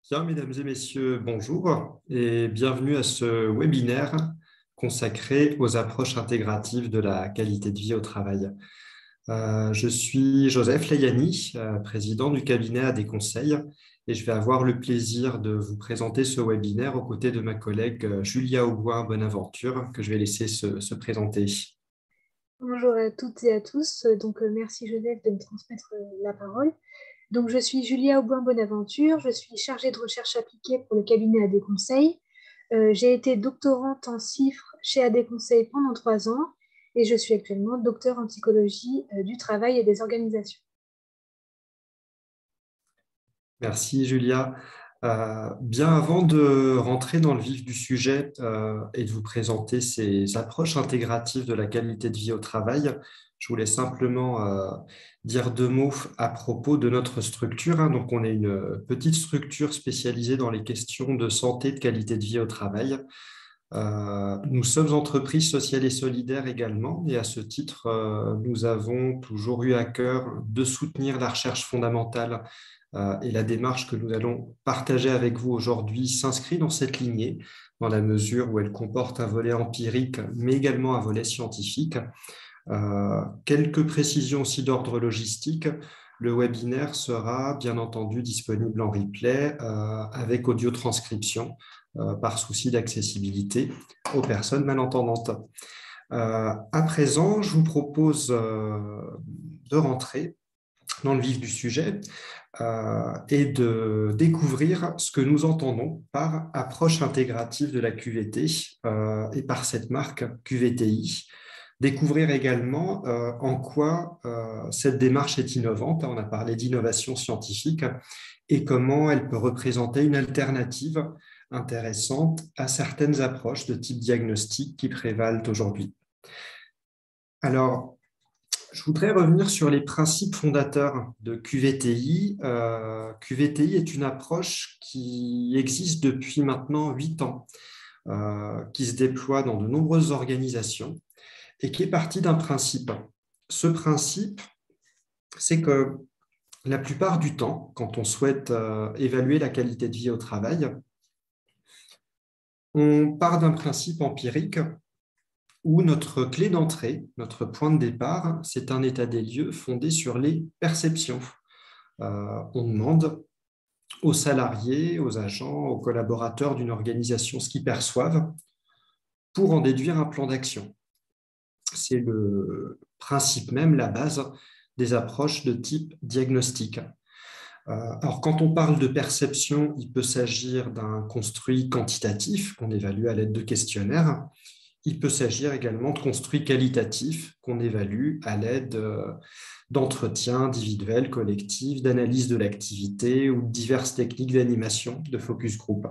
Bien, mesdames et messieurs, bonjour et bienvenue à ce webinaire consacré aux approches intégratives de la qualité de vie au travail. Je suis Joseph Layani, président du cabinet AD Conseil, et je vais avoir le plaisir de vous présenter ce webinaire aux côtés de ma collègue Julia Auboin-Bonaventure, que je vais laisser se présenter. Bonjour à toutes et à tous. Merci Joseph de me transmettre la parole. Donc, je suis Julia Auboin-Bonaventure. Je suis chargée de recherche appliquée pour le cabinet AD Conseil. J'ai été doctorante en CIFRE chez AD Conseil pendant 3 ans et je suis actuellement docteur en psychologie du travail et des organisations. Merci Julia. Bien avant de rentrer dans le vif du sujet et de vous présenter ces approches intégratives de la qualité de vie au travail, je voulais simplement dire 2 mots à propos de notre structure. Donc, on est une petite structure spécialisée dans les questions de santé et de qualité de vie au travail. Nous sommes entreprises sociales et solidaires également, et à ce titre, nous avons toujours eu à cœur de soutenir la recherche fondamentale et la démarche que nous allons partager avec vous aujourd'hui s'inscrit dans cette lignée, dans la mesure où elle comporte un volet empirique, mais également un volet scientifique. Quelques précisions aussi d'ordre logistique. Le webinaire sera bien entendu disponible en replay avec audio-transcription par souci d'accessibilité aux personnes malentendantes. À présent, je vous propose de rentrer dans le vif du sujet et de découvrir ce que nous entendons par approche intégrative de la QVT et par cette marque QVTI. Découvrir également en quoi cette démarche est innovante. On a parlé d'innovation scientifique et comment elle peut représenter une alternative intéressante à certaines approches de type diagnostic qui prévalent aujourd'hui. Alors, je voudrais revenir sur les principes fondateurs de QVTI. QVTI est une approche qui existe depuis maintenant 8 ans, qui se déploie dans de nombreuses organisations et qui est partie d'un principe. Ce principe, c'est que la plupart du temps, quand on souhaite évaluer la qualité de vie au travail, on part d'un principe empirique où notre clé d'entrée, notre point de départ, c'est un état des lieux fondé sur les perceptions. On demande aux salariés, aux agents, aux collaborateurs d'une organisation ce qu'ils perçoivent pour en déduire un plan d'action. C'est le principe même, la base des approches de type diagnostic. Alors, quand on parle de perception, il peut s'agir d'un construit quantitatif qu'on évalue à l'aide de questionnaires. Il peut s'agir également de construits qualitatifs qu'on évalue à l'aide d'entretiens individuels, collectifs, d'analyse de l'activité ou de diverses techniques d'animation de focus group.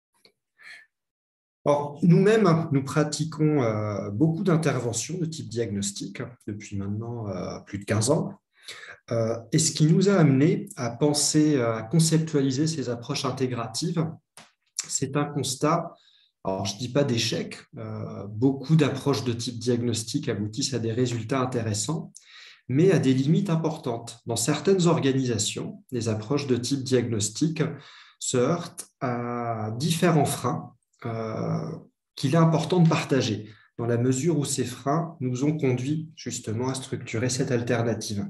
Or, nous-mêmes, nous pratiquons beaucoup d'interventions de type diagnostic depuis maintenant plus de 15 ans. Et ce qui nous a amené à penser, à conceptualiser ces approches intégratives, c'est un constat. Alors, je ne dis pas d'échec, beaucoup d'approches de type diagnostic aboutissent à des résultats intéressants, mais à des limites importantes. Dans certaines organisations, les approches de type diagnostic se heurtent à différents freins qu'il est important de partager, dans la mesure où ces freins nous ont conduit justement à structurer cette alternative.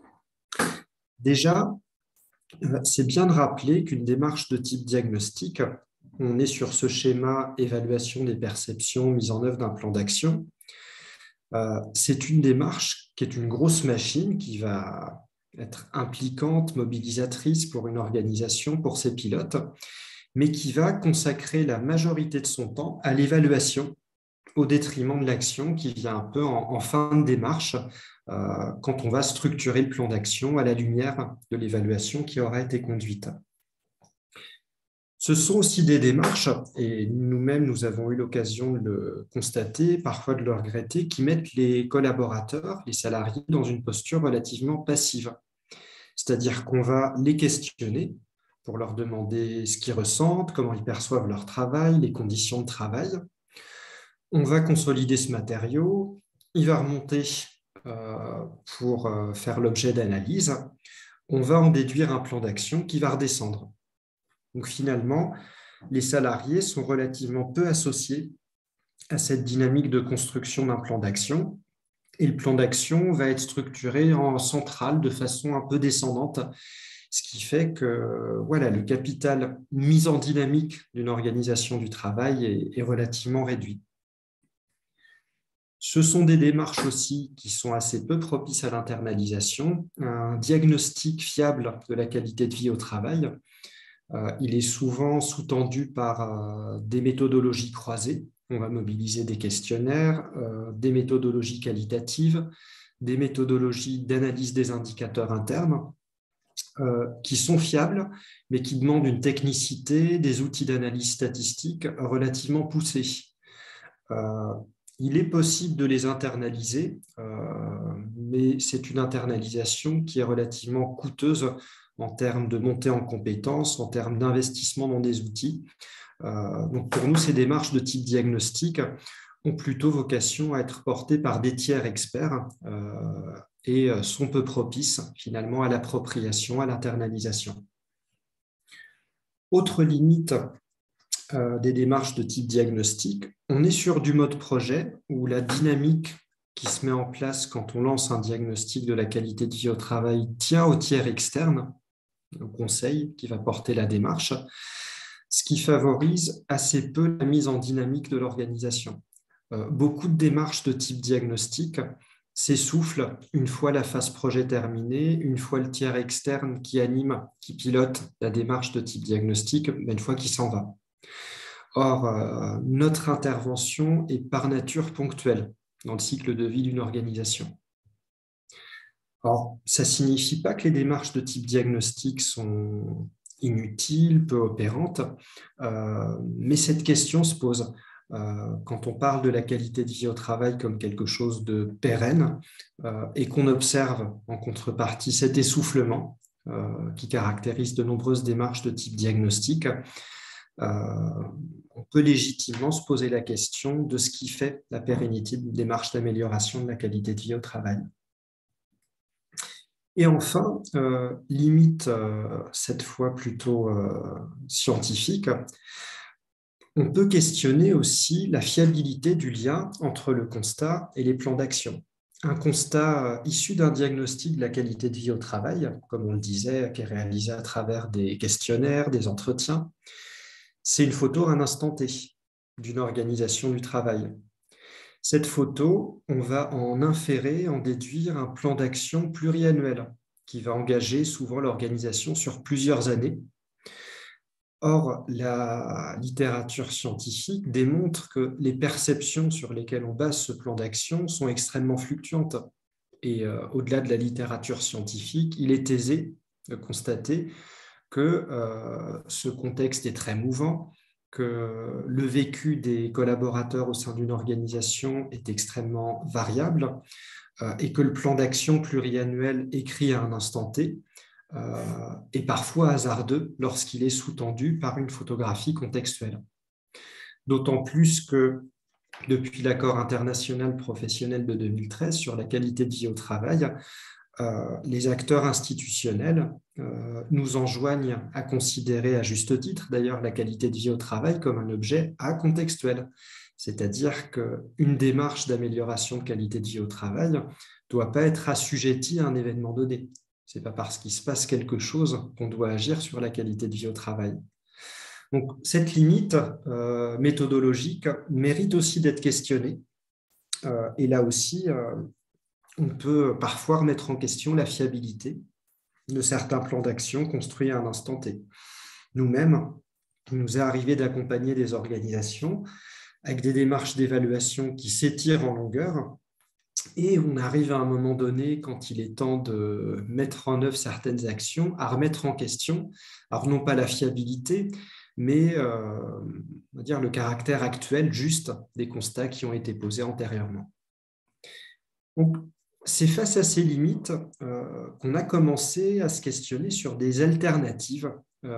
Déjà, c'est bien de rappeler qu'une démarche de type diagnostic, on est sur ce schéma évaluation des perceptions, mise en œuvre d'un plan d'action. C'est une démarche qui est une grosse machine qui va être impliquante, mobilisatrice pour une organisation, pour ses pilotes, mais qui va consacrer la majorité de son temps à l'évaluation au détriment de l'action qui vient un peu en fin de démarche quand on va structurer le plan d'action à la lumière de l'évaluation qui aura été conduite. Ce sont aussi des démarches, et nous-mêmes, nous avons eu l'occasion de le constater, parfois de le regretter, qui mettent les collaborateurs, les salariés, dans une posture relativement passive. C'est-à-dire qu'on va les questionner pour leur demander ce qu'ils ressentent, comment ils perçoivent leur travail, les conditions de travail. On va consolider ce matériau, il va remonter pour faire l'objet d'analyse. On va en déduire un plan d'action qui va redescendre. Donc finalement, les salariés sont relativement peu associés à cette dynamique de construction d'un plan d'action. Et le plan d'action va être structuré en centrale de façon un peu descendante, ce qui fait que voilà, le capital mis en dynamique d'une organisation du travail est relativement réduit. Ce sont des démarches aussi qui sont assez peu propices à l'internalisation. Un diagnostic fiable de la qualité de vie au travail, il est souvent sous-tendu par des méthodologies croisées. On va mobiliser des questionnaires, des méthodologies qualitatives, des méthodologies d'analyse des indicateurs internes qui sont fiables, mais qui demandent une technicité, des outils d'analyse statistique relativement poussés. Il est possible de les internaliser, mais c'est une internalisation qui est relativement coûteuse en termes de montée en compétences, en termes d'investissement dans des outils. Donc pour nous, ces démarches de type diagnostic ont plutôt vocation à être portées par des tiers experts et sont peu propices finalement à l'appropriation, à l'internalisation. Autre limite des démarches de type diagnostic, on est sur du mode projet où la dynamique qui se met en place quand on lance un diagnostic de la qualité de vie au travail tient au tiers externe, au conseil qui va porter la démarche, ce qui favorise assez peu la mise en dynamique de l'organisation. Beaucoup de démarches de type diagnostic s'essoufflent une fois la phase projet terminée, une fois le tiers externe qui anime, qui pilote la démarche de type diagnostic, une fois qu'il s'en va. Or, notre intervention est par nature ponctuelle dans le cycle de vie d'une organisation. Or, ça ne signifie pas que les démarches de type diagnostic sont inutiles, peu opérantes, mais cette question se pose. Quand on parle de la qualité de vie au travail comme quelque chose de pérenne et qu'on observe en contrepartie cet essoufflement qui caractérise de nombreuses démarches de type diagnostic, on peut légitimement se poser la question de ce qui fait la pérennité d'une démarche d'amélioration de la qualité de vie au travail. Et enfin, limite cette fois plutôt scientifique, on peut questionner aussi la fiabilité du lien entre le constat et les plans d'action. Un constat issu d'un diagnostic de la qualité de vie au travail, comme on le disait, qui est réalisé à travers des questionnaires, des entretiens, c'est une photo à un instant T d'une organisation du travail. Cette photo, on va en inférer, en déduire un plan d'action pluriannuel qui va engager souvent l'organisation sur plusieurs années. Or, la littérature scientifique démontre que les perceptions sur lesquelles on base ce plan d'action sont extrêmement fluctuantes. Et au-delà de la littérature scientifique, il est aisé de constater que ce contexte est très mouvant, que le vécu des collaborateurs au sein d'une organisation est extrêmement variable et que le plan d'action pluriannuel écrit à un instant T est parfois hasardeux lorsqu'il est sous-tendu par une photographie contextuelle. D'autant plus que depuis l'accord international professionnel de 2013 sur la qualité de vie au travail, les acteurs institutionnels nous enjoignent à considérer, à juste titre d'ailleurs, la qualité de vie au travail comme un objet acontextuel. C'est-à-dire qu'une démarche d'amélioration de qualité de vie au travail ne doit pas être assujettie à un événement donné. Ce n'est pas parce qu'il se passe quelque chose qu'on doit agir sur la qualité de vie au travail. Donc, cette limite méthodologique mérite aussi d'être questionnée. Et là aussi, on peut parfois remettre en question la fiabilité de certains plans d'action construits à un instant T. Nous-mêmes, il nous est arrivé d'accompagner des organisations avec des démarches d'évaluation qui s'étirent en longueur et on arrive à un moment donné, quand il est temps de mettre en œuvre certaines actions, à remettre en question, alors non pas la fiabilité, mais on va dire le caractère actuel juste des constats qui ont été posés antérieurement. Donc, c'est face à ces limites qu'on a commencé à se questionner sur des alternatives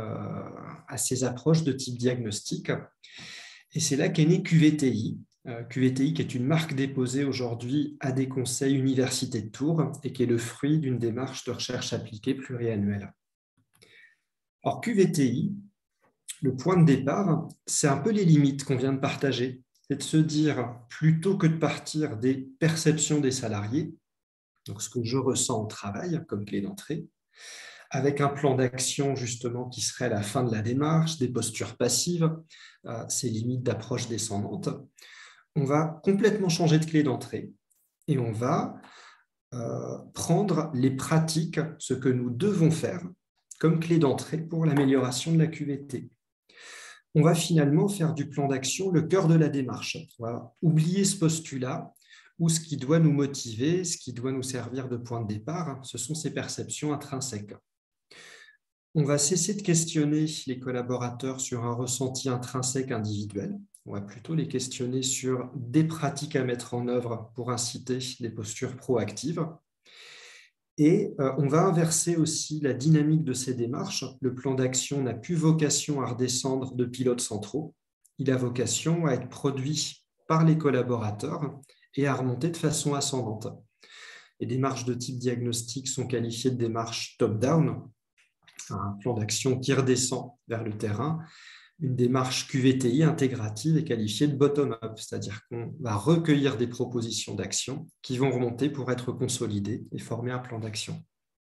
à ces approches de type diagnostic. Et c'est là qu'est né QVTI. QVTI qui est une marque déposée aujourd'hui à des conseils Université de Tours et qui est le fruit d'une démarche de recherche appliquée pluriannuelle. Or, QVTI, Le point de départ, c'est un peu les limites qu'on vient de partager. C'est de se dire, plutôt que de partir des perceptions des salariés, donc ce que je ressens au travail comme clé d'entrée, avec un plan d'action justement qui serait à la fin de la démarche, des postures passives, ces limites d'approche descendante, on va complètement changer de clé d'entrée et on va prendre les pratiques, ce que nous devons faire comme clé d'entrée pour l'amélioration de la QVT. On va finalement faire du plan d'action le cœur de la démarche. On va oublier ce postulat où ce qui doit nous motiver, ce qui doit nous servir de point de départ, ce sont ces perceptions intrinsèques. On va cesser de questionner les collaborateurs sur un ressenti intrinsèque individuel. On va plutôt les questionner sur des pratiques à mettre en œuvre pour inciter des postures proactives. Et on va inverser aussi la dynamique de ces démarches. Le plan d'action n'a plus vocation à redescendre de pilotes centraux. Il a vocation à être produit par les collaborateurs et à remonter de façon ascendante. Les démarches de type diagnostic sont qualifiées de démarches top-down, un plan d'action qui redescend vers le terrain. Une démarche QVTI intégrative est qualifiée de bottom-up, c'est-à-dire qu'on va recueillir des propositions d'action qui vont remonter pour être consolidées et former un plan d'action.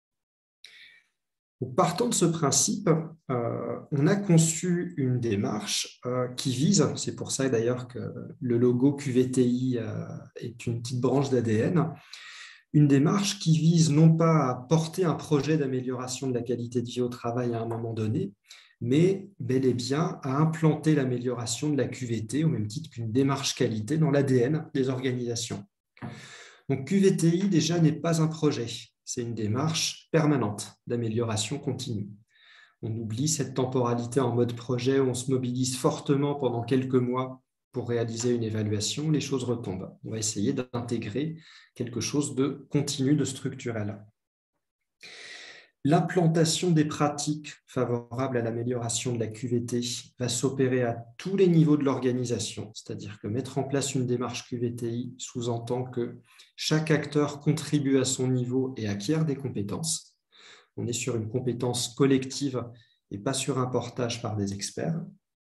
Partant de ce principe, on a conçu une démarche qui vise, c'est pour ça d'ailleurs que le logo QVTI est une petite branche d'ADN, une démarche qui vise non pas à porter un projet d'amélioration de la qualité de vie au travail à un moment donné, mais bel et bien à implanter l'amélioration de la QVT au même titre qu'une démarche qualité dans l'ADN des organisations. Donc QVTI déjà n'est pas un projet, c'est une démarche permanente d'amélioration continue. On oublie cette temporalité en mode projet où on se mobilise fortement pendant quelques mois pour réaliser une évaluation, les choses retombent. On va essayer d'intégrer quelque chose de continu, de structurel. L'implantation des pratiques favorables à l'amélioration de la QVT va s'opérer à tous les niveaux de l'organisation, c'est-à-dire que mettre en place une démarche QVTI sous-entend que chaque acteur contribue à son niveau et acquiert des compétences. On est sur une compétence collective et pas sur un portage par des experts.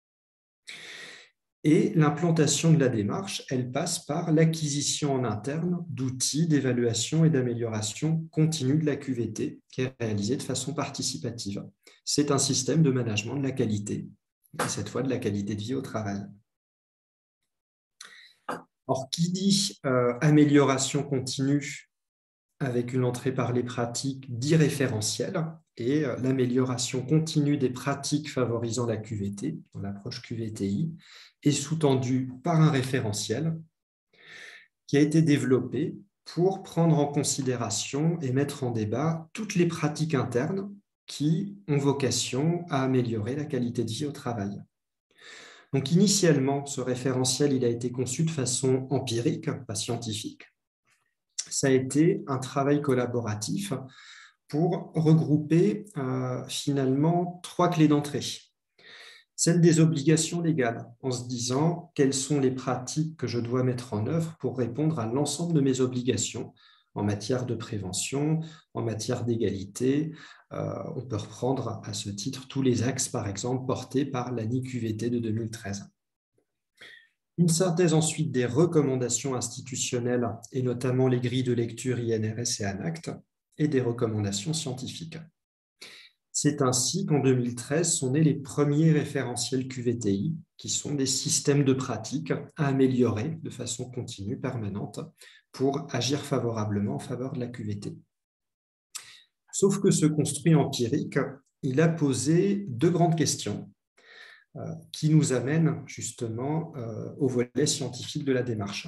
Et l'implantation de la démarche, elle passe par l'acquisition en interne d'outils d'évaluation et d'amélioration continue de la QVT qui est réalisée de façon participative. C'est un système de management de la qualité, et cette fois de la qualité de vie au travail. Or, qui dit amélioration continue avec une entrée par les pratiques dit référentiel et l'amélioration continue des pratiques favorisant la QVT, dans l'approche QVTI, est sous-tendue par un référentiel qui a été développé pour prendre en considération et mettre en débat toutes les pratiques internes qui ont vocation à améliorer la qualité de vie au travail. Donc initialement, ce référentiel il a été conçu de façon empirique, pas scientifique. Ça a été un travail collaboratif pour regrouper finalement 3 clés d'entrée. Celle des obligations légales, en se disant quelles sont les pratiques que je dois mettre en œuvre pour répondre à l'ensemble de mes obligations en matière de prévention, en matière d'égalité. On peut reprendre à ce titre tous les axes, par exemple, portés par l'ANI-QVT de 2013. Une synthèse ensuite des recommandations institutionnelles, et notamment les grilles de lecture INRS et ANACT, et des recommandations scientifiques. C'est ainsi qu'en 2013 sont nés les premiers référentiels QVTI, qui sont des systèmes de pratique à améliorer de façon continue, permanente, pour agir favorablement en faveur de la QVT. Sauf que ce construit empirique, il a posé 2 grandes questions qui nous amènent justement au volet scientifique de la démarche.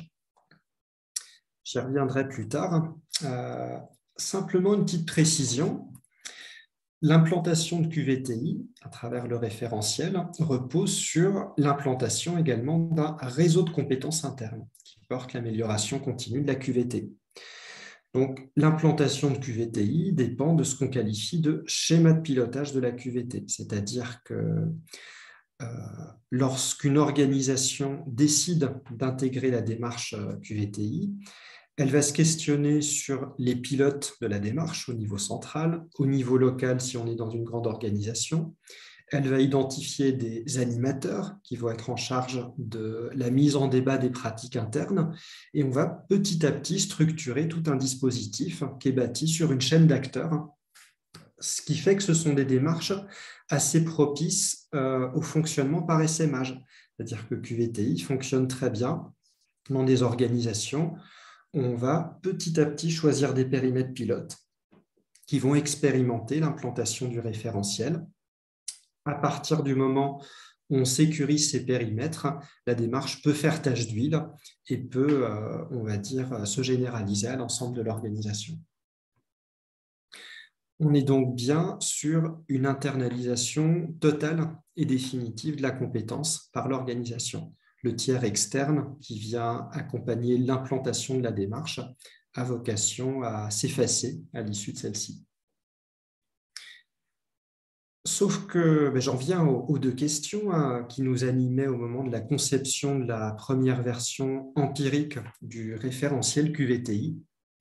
J'y reviendrai plus tard. Simplement une petite précision. L'implantation de QVTI, à travers le référentiel, repose sur l'implantation également d'un réseau de compétences internes qui porte l'amélioration continue de la QVT. Donc, l'implantation de QVTI dépend de ce qu'on qualifie de schéma de pilotage de la QVT, c'est-à-dire que lorsqu'une organisation décide d'intégrer la démarche QVTI, elle va se questionner sur les pilotes de la démarche au niveau central, au niveau local si on est dans une grande organisation. Elle va identifier des animateurs qui vont être en charge de la mise en débat des pratiques internes et on va petit à petit structurer tout un dispositif qui est bâti sur une chaîne d'acteurs, ce qui fait que ce sont des démarches assez propices au fonctionnement par essaimage. C'est-à-dire que QVTI fonctionne très bien dans des organisations où on va petit à petit choisir des périmètres pilotes qui vont expérimenter l'implantation du référentiel. À partir du moment où on sécurise ces périmètres, la démarche peut faire tache d'huile et peut, on va dire, se généraliser à l'ensemble de l'organisation. On est donc bien sur une internalisation totale et définitive de la compétence par l'organisation. Le tiers externe qui vient accompagner l'implantation de la démarche a vocation à s'effacer à l'issue de celle-ci. Sauf que j'en viens aux deux questions qui nous animaient au moment de la conception de la première version empirique du référentiel QVTI.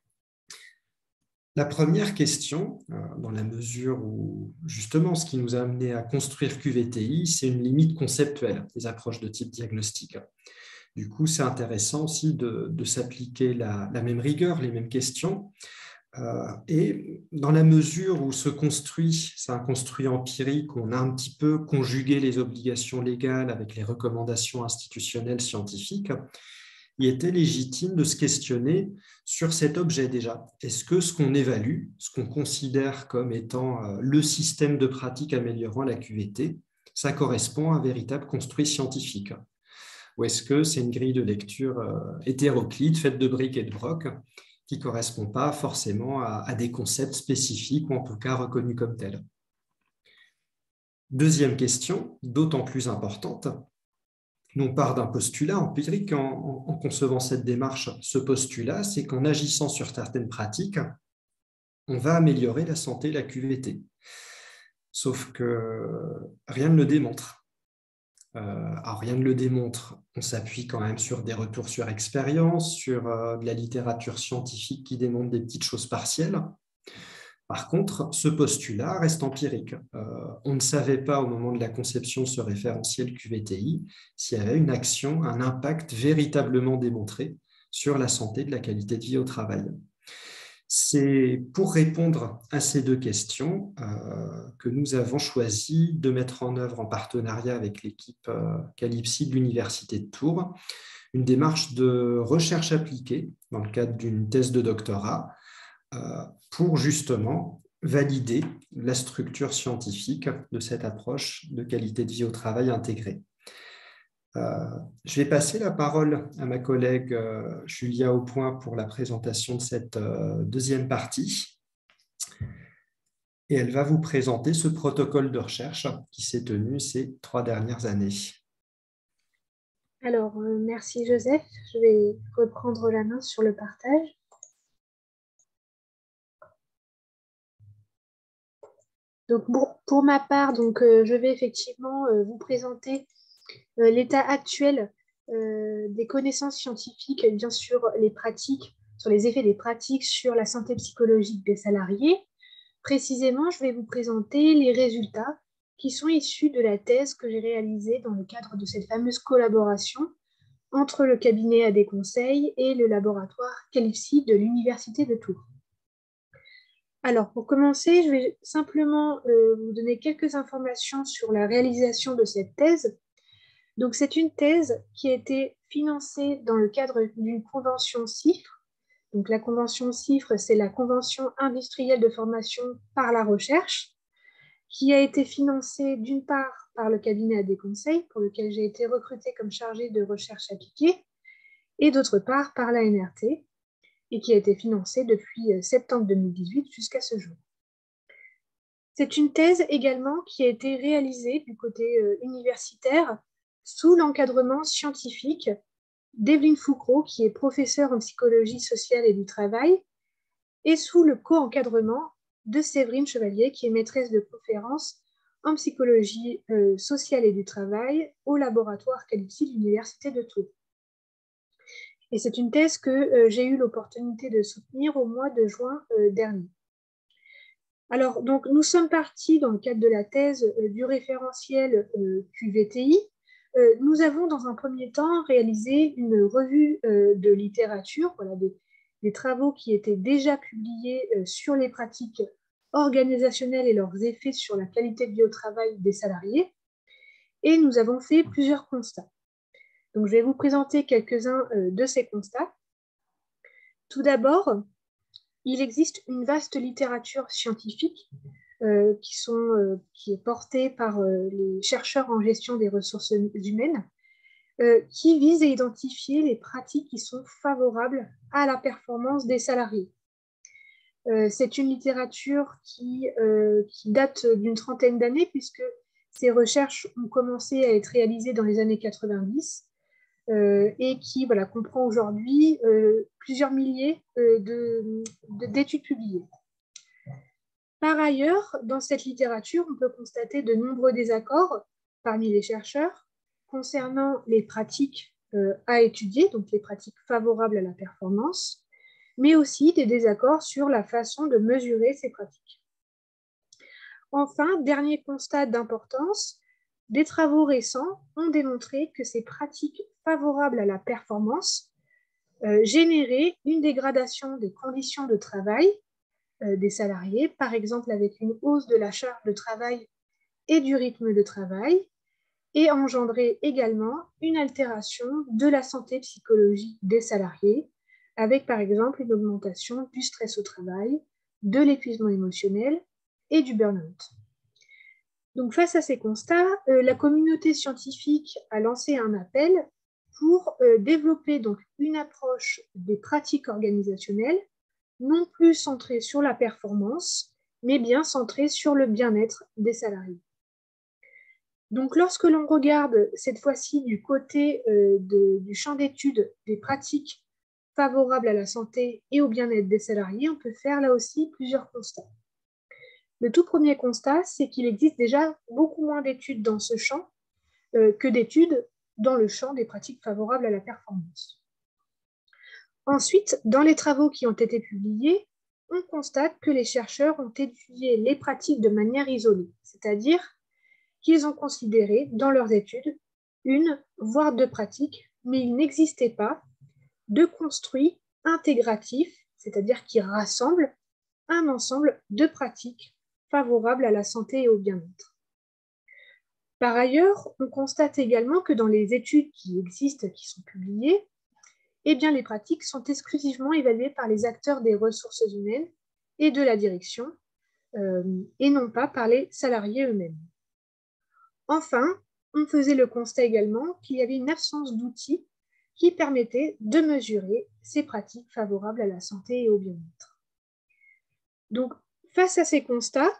La première question, dans la mesure où justement ce qui nous a amené à construire QVTI, c'est une limite conceptuelle des approches de type diagnostic. Du coup, c'est intéressant aussi de s'appliquer la même rigueur, les mêmes questions. Et dans la mesure où c'est un construit empirique, on a un petit peu conjugué les obligations légales avec les recommandations institutionnelles scientifiques, il était légitime de se questionner sur cet objet déjà. Est-ce que ce qu'on évalue, ce qu'on considère comme étant le système de pratique améliorant la QVT, ça correspond à un véritable construit scientifique? Ou est-ce que c'est une grille de lecture hétéroclite, faite de briques et de brocs, qui ne correspond pas forcément à des concepts spécifiques ou en tout cas reconnus comme tels? Deuxième question, d'autant plus importante, on part d'un postulat empirique en concevant cette démarche. Ce postulat, c'est qu'en agissant sur certaines pratiques, on va améliorer la santé et la QVT. Sauf que rien ne le démontre. Alors rien ne le démontre. On s'appuie quand même sur des retours sur expérience, sur de la littérature scientifique qui démontre des petites choses partielles. Par contre, ce postulat reste empirique. On ne savait pas au moment de la conception de ce référentiel QVTI s'il y avait une action, un impact véritablement démontré sur la santé de la qualité de vie au travail. C'est pour répondre à ces deux questions que nous avons choisi de mettre en œuvre en partenariat avec l'équipe Calypsi de l'Université de Tours une démarche de recherche appliquée dans le cadre d'une thèse de doctorat pour justement valider la structure scientifique de cette approche de qualité de vie au travail intégrée. Je vais passer la parole à ma collègue Julia Aupoint pour la présentation de cette deuxième partie. Et elle va vous présenter ce protocole de recherche qui s'est tenu ces 3 dernières années. Alors, merci Joseph. Je vais reprendre la main sur le partage. Donc, pour ma part, je vais effectivement vous présenter l'état actuel des connaissances scientifiques, bien sûr les pratiques, sur les effets des pratiques sur la santé psychologique des salariés. Précisément, je vais vous présenter les résultats qui sont issus de la thèse que j'ai réalisée dans le cadre de cette fameuse collaboration entre le cabinet AD Conseil et le laboratoire Calypsi de l'Université de Tours. Alors, pour commencer, je vais simplement vous donner quelques informations sur la réalisation de cette thèse. Donc, c'est une thèse qui a été financée dans le cadre d'une convention CIFRE. Donc, la convention CIFRE, c'est la Convention industrielle de formation par la recherche, qui a été financée d'une part par le cabinet AD Conseil, pour lequel j'ai été recrutée comme chargée de recherche appliquée, et d'autre part par la NRT, et qui a été financée depuis septembre 2018 jusqu'à ce jour. C'est une thèse également qui a été réalisée du côté universitaire sous l'encadrement scientifique d'Evelyne Foucault, qui est professeure en psychologie sociale et du travail, et sous le co-encadrement de Séverine Chevalier, qui est maîtresse de conférences en psychologie sociale et du travail au laboratoire Calypsi de l'Université de Tours. Et c'est une thèse que j'ai eu l'opportunité de soutenir au mois de juin dernier. Alors, donc, nous sommes partis dans le cadre de la thèse du référentiel QVTI. Nous avons dans un premier temps réalisé une revue de littérature, voilà, des travaux qui étaient déjà publiés sur les pratiques organisationnelles et leurs effets sur la qualité de vie au travail des salariés. Et nous avons fait plusieurs constats. Donc, je vais vous présenter quelques-uns de ces constats. Tout d'abord, il existe une vaste littérature scientifique qui est portée par les chercheurs en gestion des ressources humaines, qui vise à identifier les pratiques qui sont favorables à la performance des salariés. C'est une littérature qui date d'une trentaine d'années, puisque ces recherches ont commencé à être réalisées dans les années 90 et qui comprend aujourd'hui plusieurs milliers d'études publiées. Par ailleurs, dans cette littérature, on peut constater de nombreux désaccords parmi les chercheurs concernant les pratiques à étudier, donc les pratiques favorables à la performance, mais aussi des désaccords sur la façon de mesurer ces pratiques. Enfin, dernier constat d'importance, des travaux récents ont démontré que ces pratiques favorables à la performance généraient une dégradation des conditions de travail des salariés, par exemple avec une hausse de la charge de travail et du rythme de travail, et engendrer également une altération de la santé psychologique des salariés, avec par exemple une augmentation du stress au travail, de l'épuisement émotionnel et du burn-out. Donc face à ces constats, la communauté scientifique a lancé un appel pour développer donc une approche des pratiques organisationnelles non plus centrée sur la performance, mais bien centrée sur le bien-être des salariés. Donc, lorsque l'on regarde cette fois-ci du côté du champ d'étude des pratiques favorables à la santé et au bien-être des salariés, on peut faire là aussi plusieurs constats. Le tout premier constat, c'est qu'il existe déjà beaucoup moins d'études dans ce champ que d'études dans le champ des pratiques favorables à la performance. Ensuite, dans les travaux qui ont été publiés, on constate que les chercheurs ont étudié les pratiques de manière isolée, c'est-à-dire qu'ils ont considéré dans leurs études une, voire deux pratiques, mais il n'existait pas de construit intégratif, c'est-à-dire qui rassemble un ensemble de pratiques favorables à la santé et au bien-être. Par ailleurs, on constate également que dans les études qui existent, qui sont publiées, eh bien, les pratiques sont exclusivement évaluées par les acteurs des ressources humaines et de la direction, et non pas par les salariés eux-mêmes. Enfin, on faisait le constat également qu'il y avait une absence d'outils qui permettaient de mesurer ces pratiques favorables à la santé et au bien-être. Donc, face à ces constats,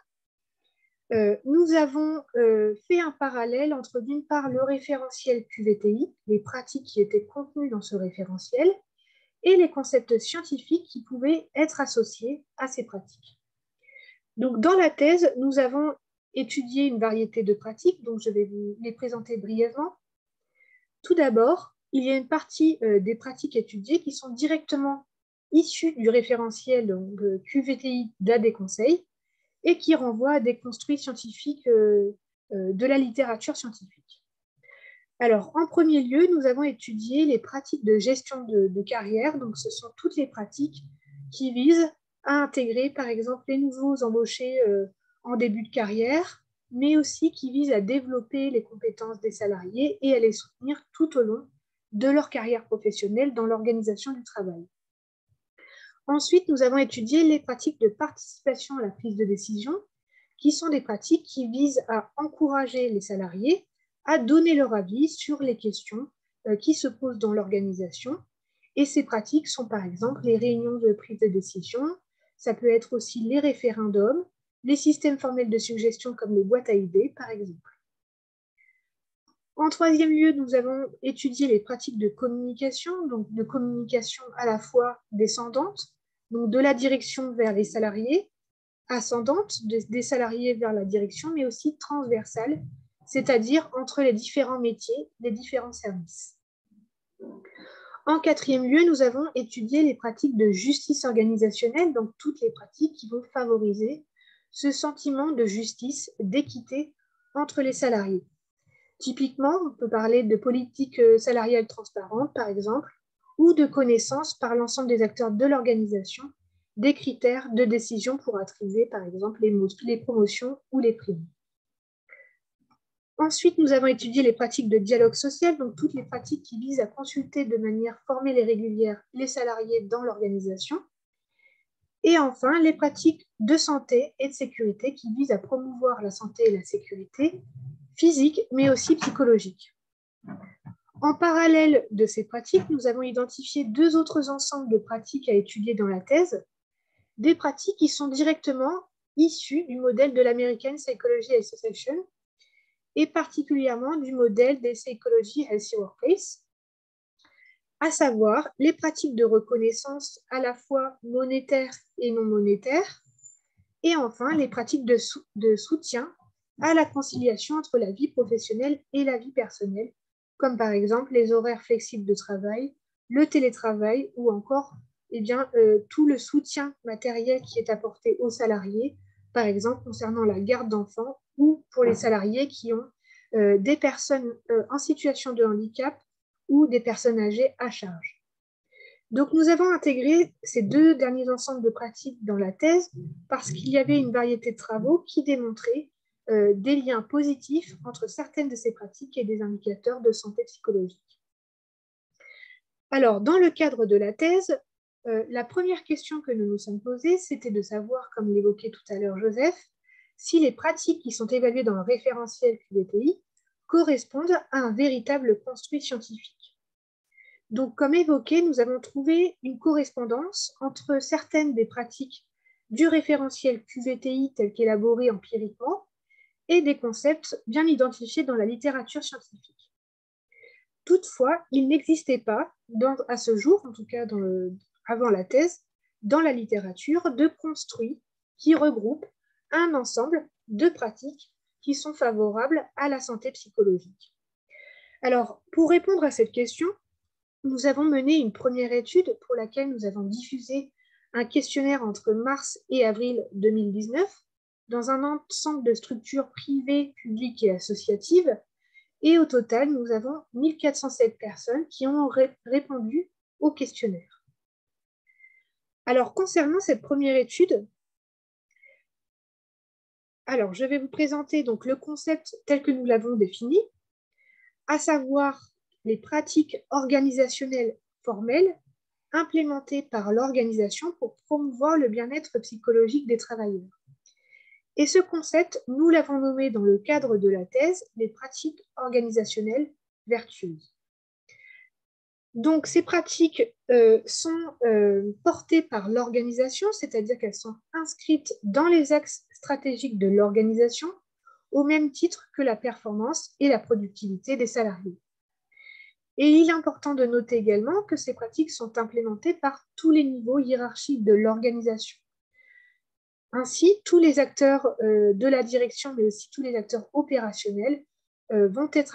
nous avons fait un parallèle entre, d'une part, le référentiel QVTI, les pratiques qui étaient contenues dans ce référentiel, et les concepts scientifiques qui pouvaient être associés à ces pratiques. Donc, dans la thèse, nous avons étudié une variété de pratiques, donc je vais vous les présenter brièvement. Tout d'abord, il y a une partie des pratiques étudiées qui sont directement issues du référentiel donc, QVTI d'AD Conseil et qui renvoient à des construits scientifiques de la littérature scientifique. Alors, en premier lieu, nous avons étudié les pratiques de gestion de carrière. Donc, ce sont toutes les pratiques qui visent à intégrer, par exemple, les nouveaux embauchés en début de carrière, mais aussi qui visent à développer les compétences des salariés et à les soutenir tout au long de leur carrière professionnelle dans l'organisation du travail. Ensuite, nous avons étudié les pratiques de participation à la prise de décision, qui sont des pratiques qui visent à encourager les salariés à donner leur avis sur les questions qui se posent dans l'organisation. Et ces pratiques sont par exemple les réunions de prise de décision, ça peut être aussi les référendums, les systèmes formels de suggestion comme les boîtes à idées par exemple. En troisième lieu, nous avons étudié les pratiques de communication, donc de communication à la fois descendante, donc de la direction vers les salariés, ascendante, des salariés vers la direction, mais aussi transversale, c'est-à-dire entre les différents métiers, les différents services. En quatrième lieu, nous avons étudié les pratiques de justice organisationnelle, donc toutes les pratiques qui vont favoriser ce sentiment de justice, d'équité entre les salariés. Typiquement, on peut parler de politique salariale transparente, par exemple, ou de connaissance par l'ensemble des acteurs de l'organisation des critères de décision pour attribuer, par exemple, les promotions ou les primes. Ensuite, nous avons étudié les pratiques de dialogue social, donc toutes les pratiques qui visent à consulter de manière formelle et régulière les salariés dans l'organisation. Et enfin, les pratiques de santé et de sécurité qui visent à promouvoir la santé et la sécurité physique, mais aussi psychologique. En parallèle de ces pratiques, nous avons identifié deux autres ensembles de pratiques à étudier dans la thèse, des pratiques qui sont directement issues du modèle de l'American Psychology Association et particulièrement du modèle des Psychology Healthy Workplace, à savoir les pratiques de reconnaissance à la fois monétaires et non monétaires, et enfin les pratiques de soutien à la conciliation entre la vie professionnelle et la vie personnelle, comme par exemple les horaires flexibles de travail, le télétravail ou encore tout le soutien matériel qui est apporté aux salariés, par exemple concernant la garde d'enfants ou pour les salariés qui ont des personnes en situation de handicap ou des personnes âgées à charge. Donc, nous avons intégré ces deux derniers ensembles de pratiques dans la thèse parce qu'il y avait une variété de travaux qui démontraient des liens positifs entre certaines de ces pratiques et des indicateurs de santé psychologique. Alors, dans le cadre de la thèse, la première question que nous nous sommes posée, c'était de savoir, comme l'évoquait tout à l'heure Joseph, si les pratiques qui sont évaluées dans le référentiel QVTI correspondent à un véritable construit scientifique. Donc, comme évoqué, nous avons trouvé une correspondance entre certaines des pratiques du référentiel QVTI tel qu'élaboré empiriquement et des concepts bien identifiés dans la littérature scientifique. Toutefois, il n'existait pas, à ce jour, en tout cas avant la thèse, dans la littérature, de construits qui regroupent un ensemble de pratiques qui sont favorables à la santé psychologique. Alors, pour répondre à cette question, nous avons mené une première étude pour laquelle nous avons diffusé un questionnaire entre mars et avril 2019 dans un ensemble de structures privées, publiques et associatives. Et au total, nous avons 1407 personnes qui ont répondu au questionnaire. Alors, concernant cette première étude, je vais vous présenter donc le concept tel que nous l'avons défini, à savoir les pratiques organisationnelles formelles implémentées par l'organisation pour promouvoir le bien-être psychologique des travailleurs. Et ce concept, nous l'avons nommé dans le cadre de la thèse les pratiques organisationnelles vertueuses. Donc, ces pratiques sont portées par l'organisation, c'est-à-dire qu'elles sont inscrites dans les axes stratégiques de l'organisation, au même titre que la performance et la productivité des salariés. Et il est important de noter également que ces pratiques sont implémentées par tous les niveaux hiérarchiques de l'organisation. Ainsi, tous les acteurs de la direction, mais aussi tous les acteurs opérationnels vont être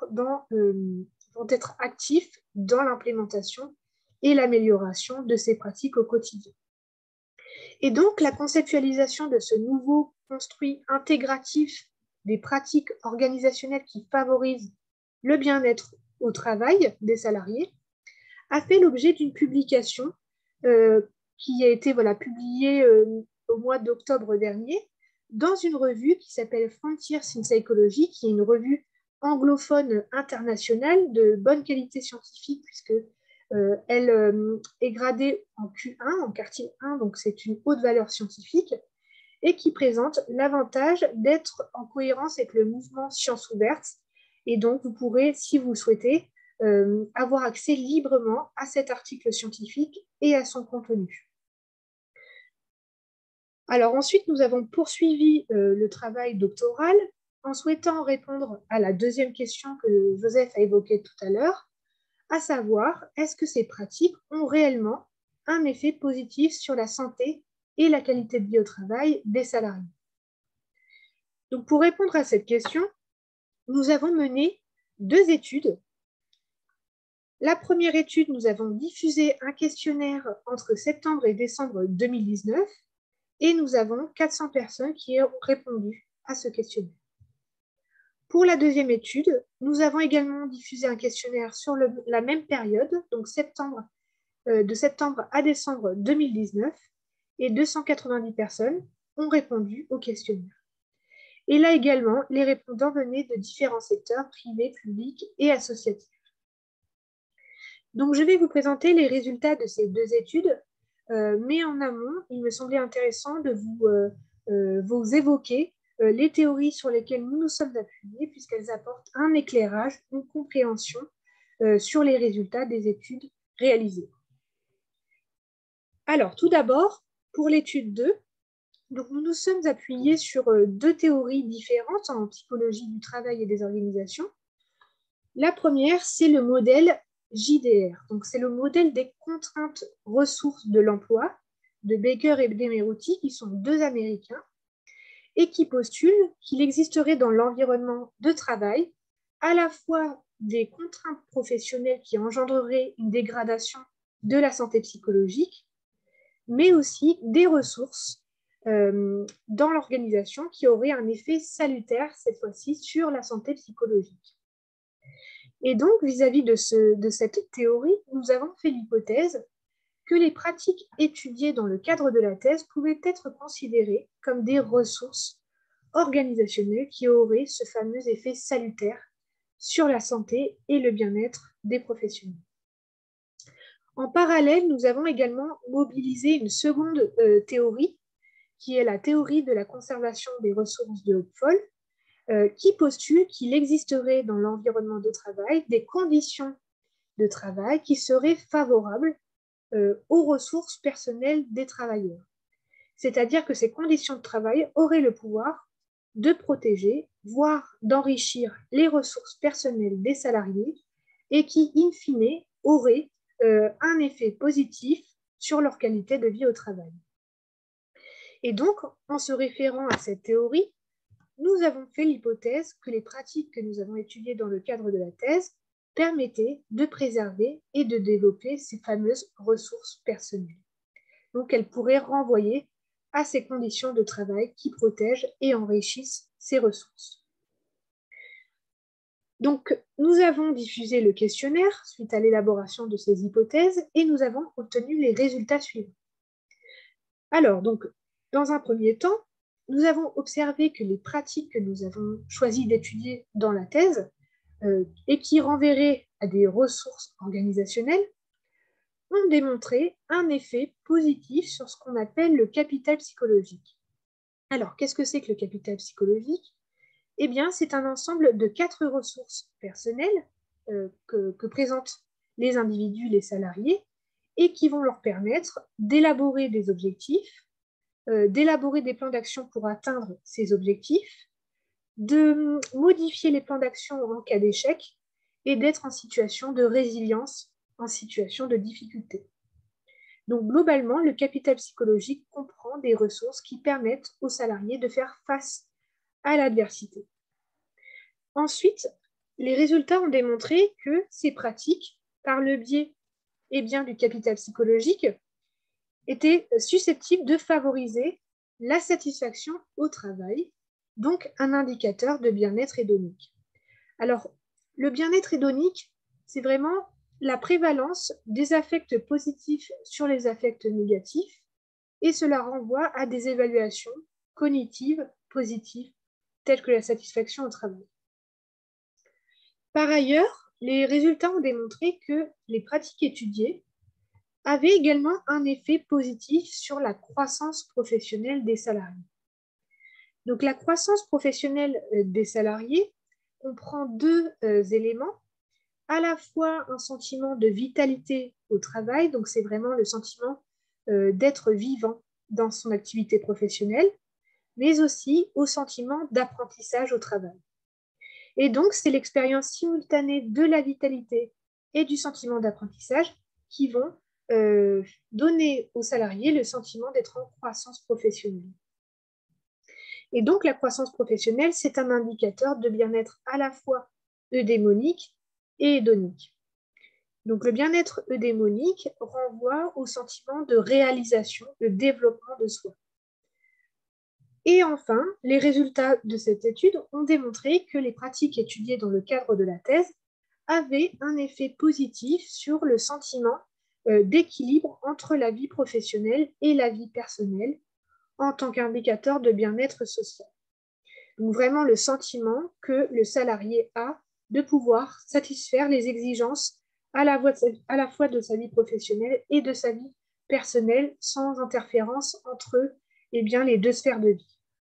actifs dans l'implémentation et l'amélioration de ces pratiques au quotidien. Et donc, la conceptualisation de ce nouveau construit intégratif des pratiques organisationnelles qui favorisent le bien-être au travail des salariés a fait l'objet d'une publication qui a été publiée au mois d'octobre dernier dans une revue qui s'appelle Frontiers in Psychology, qui est une revue anglophone internationale de bonne qualité scientifique puisque elle est gradée en Q1, en quartile 1, donc c'est une haute valeur scientifique, et qui présente l'avantage d'être en cohérence avec le mouvement Sciences ouvertes. Et donc, vous pourrez, si vous le souhaitez, avoir accès librement à cet article scientifique et à son contenu. Alors ensuite, nous avons poursuivi le travail doctoral en souhaitant répondre à la deuxième question que Joseph a évoquée tout à l'heure, à savoir, est-ce que ces pratiques ont réellement un effet positif sur la santé et la qualité de vie au travail des salariés? Donc, pour répondre à cette question, nous avons mené deux études. La première étude, nous avons diffusé un questionnaire entre septembre et décembre 2019 et nous avons 400 personnes qui ont répondu à ce questionnaire. Pour la deuxième étude, nous avons également diffusé un questionnaire sur la même période, donc de septembre à décembre 2019, et 290 personnes ont répondu au questionnaire. Et là également, les répondants venaient de différents secteurs privés, publics et associatifs. Donc, je vais vous présenter les résultats de ces deux études, mais en amont, il me semblait intéressant de vous évoquer les théories sur lesquelles nous nous sommes appuyés, puisqu'elles apportent un éclairage, une compréhension sur les résultats des études réalisées. Alors, tout d'abord, pour l'étude 2, donc nous nous sommes appuyés sur deux théories différentes en psychologie du travail et des organisations. La première, c'est le modèle JDR. Donc, c'est le modèle des contraintes ressources de l'emploi de Baker et Demerouti, qui sont deux Américains, et qui postulent qu'il existerait dans l'environnement de travail à la fois des contraintes professionnelles qui engendreraient une dégradation de la santé psychologique, mais aussi des ressources dans l'organisation qui auraient un effet salutaire, cette fois-ci, sur la santé psychologique. Et donc, vis-à-vis de cette théorie, nous avons fait l'hypothèse que les pratiques étudiées dans le cadre de la thèse pouvaient être considérées comme des ressources organisationnelles qui auraient ce fameux effet salutaire sur la santé et le bien-être des professionnels. En parallèle, nous avons également mobilisé une seconde théorie, qui est la théorie de la conservation des ressources de Hopfol, qui postule qu'il existerait dans l'environnement de travail des conditions de travail qui seraient favorables aux ressources personnelles des travailleurs. C'est-à-dire que ces conditions de travail auraient le pouvoir de protéger, voire d'enrichir les ressources personnelles des salariés et qui, in fine, auraient un effet positif sur leur qualité de vie au travail. Et donc, en se référant à cette théorie, nous avons fait l'hypothèse que les pratiques que nous avons étudiées dans le cadre de la thèse permettaient de préserver et de développer ces fameuses ressources personnelles. Donc, elles pourraient renvoyer à ces conditions de travail qui protègent et enrichissent ces ressources. Donc, nous avons diffusé le questionnaire suite à l'élaboration de ces hypothèses et nous avons obtenu les résultats suivants. Alors, donc, dans un premier temps, nous avons observé que les pratiques que nous avons choisi d'étudier dans la thèse et qui renverraient à des ressources organisationnelles ont démontré un effet positif sur ce qu'on appelle le capital psychologique. Alors, qu'est-ce que c'est que le capital psychologique? Eh bien, c'est un ensemble de 4 ressources personnelles que présentent les individus, les salariés, et qui vont leur permettre d'élaborer des objectifs, d'élaborer des plans d'action pour atteindre ces objectifs, de modifier les plans d'action en cas d'échec et d'être en situation de résilience, en situation de difficulté. Donc, globalement, le capital psychologique comprend des ressources qui permettent aux salariés de faire face à l'adversité. Ensuite, les résultats ont démontré que ces pratiques, par le biais du capital psychologique, étaient susceptibles de favoriser la satisfaction au travail, donc un indicateur de bien-être hédonique. Alors, le bien-être hédonique, c'est vraiment la prévalence des affects positifs sur les affects négatifs, et cela renvoie à des évaluations cognitives positives, telles que la satisfaction au travail. Par ailleurs, les résultats ont démontré que les pratiques étudiées avaient également un effet positif sur la croissance professionnelle des salariés. Donc, la croissance professionnelle des salariés comprend deux éléments, à la fois un sentiment de vitalité au travail, donc c'est vraiment le sentiment d'être vivant dans son activité professionnelle, mais aussi au sentiment d'apprentissage au travail. Et donc, c'est l'expérience simultanée de la vitalité et du sentiment d'apprentissage qui vont donner aux salariés le sentiment d'être en croissance professionnelle. Et donc, la croissance professionnelle, c'est un indicateur de bien-être à la fois eudémonique et hédonique. Donc, le bien-être eudémonique renvoie au sentiment de réalisation, de développement de soi. Et enfin, les résultats de cette étude ont démontré que les pratiques étudiées dans le cadre de la thèse avaient un effet positif sur le sentiment d'équilibre entre la vie professionnelle et la vie personnelle en tant qu'indicateur de bien-être social. Donc vraiment le sentiment que le salarié a de pouvoir satisfaire les exigences à la fois de sa vie professionnelle et de sa vie personnelle sans interférence entre les deux sphères de vie.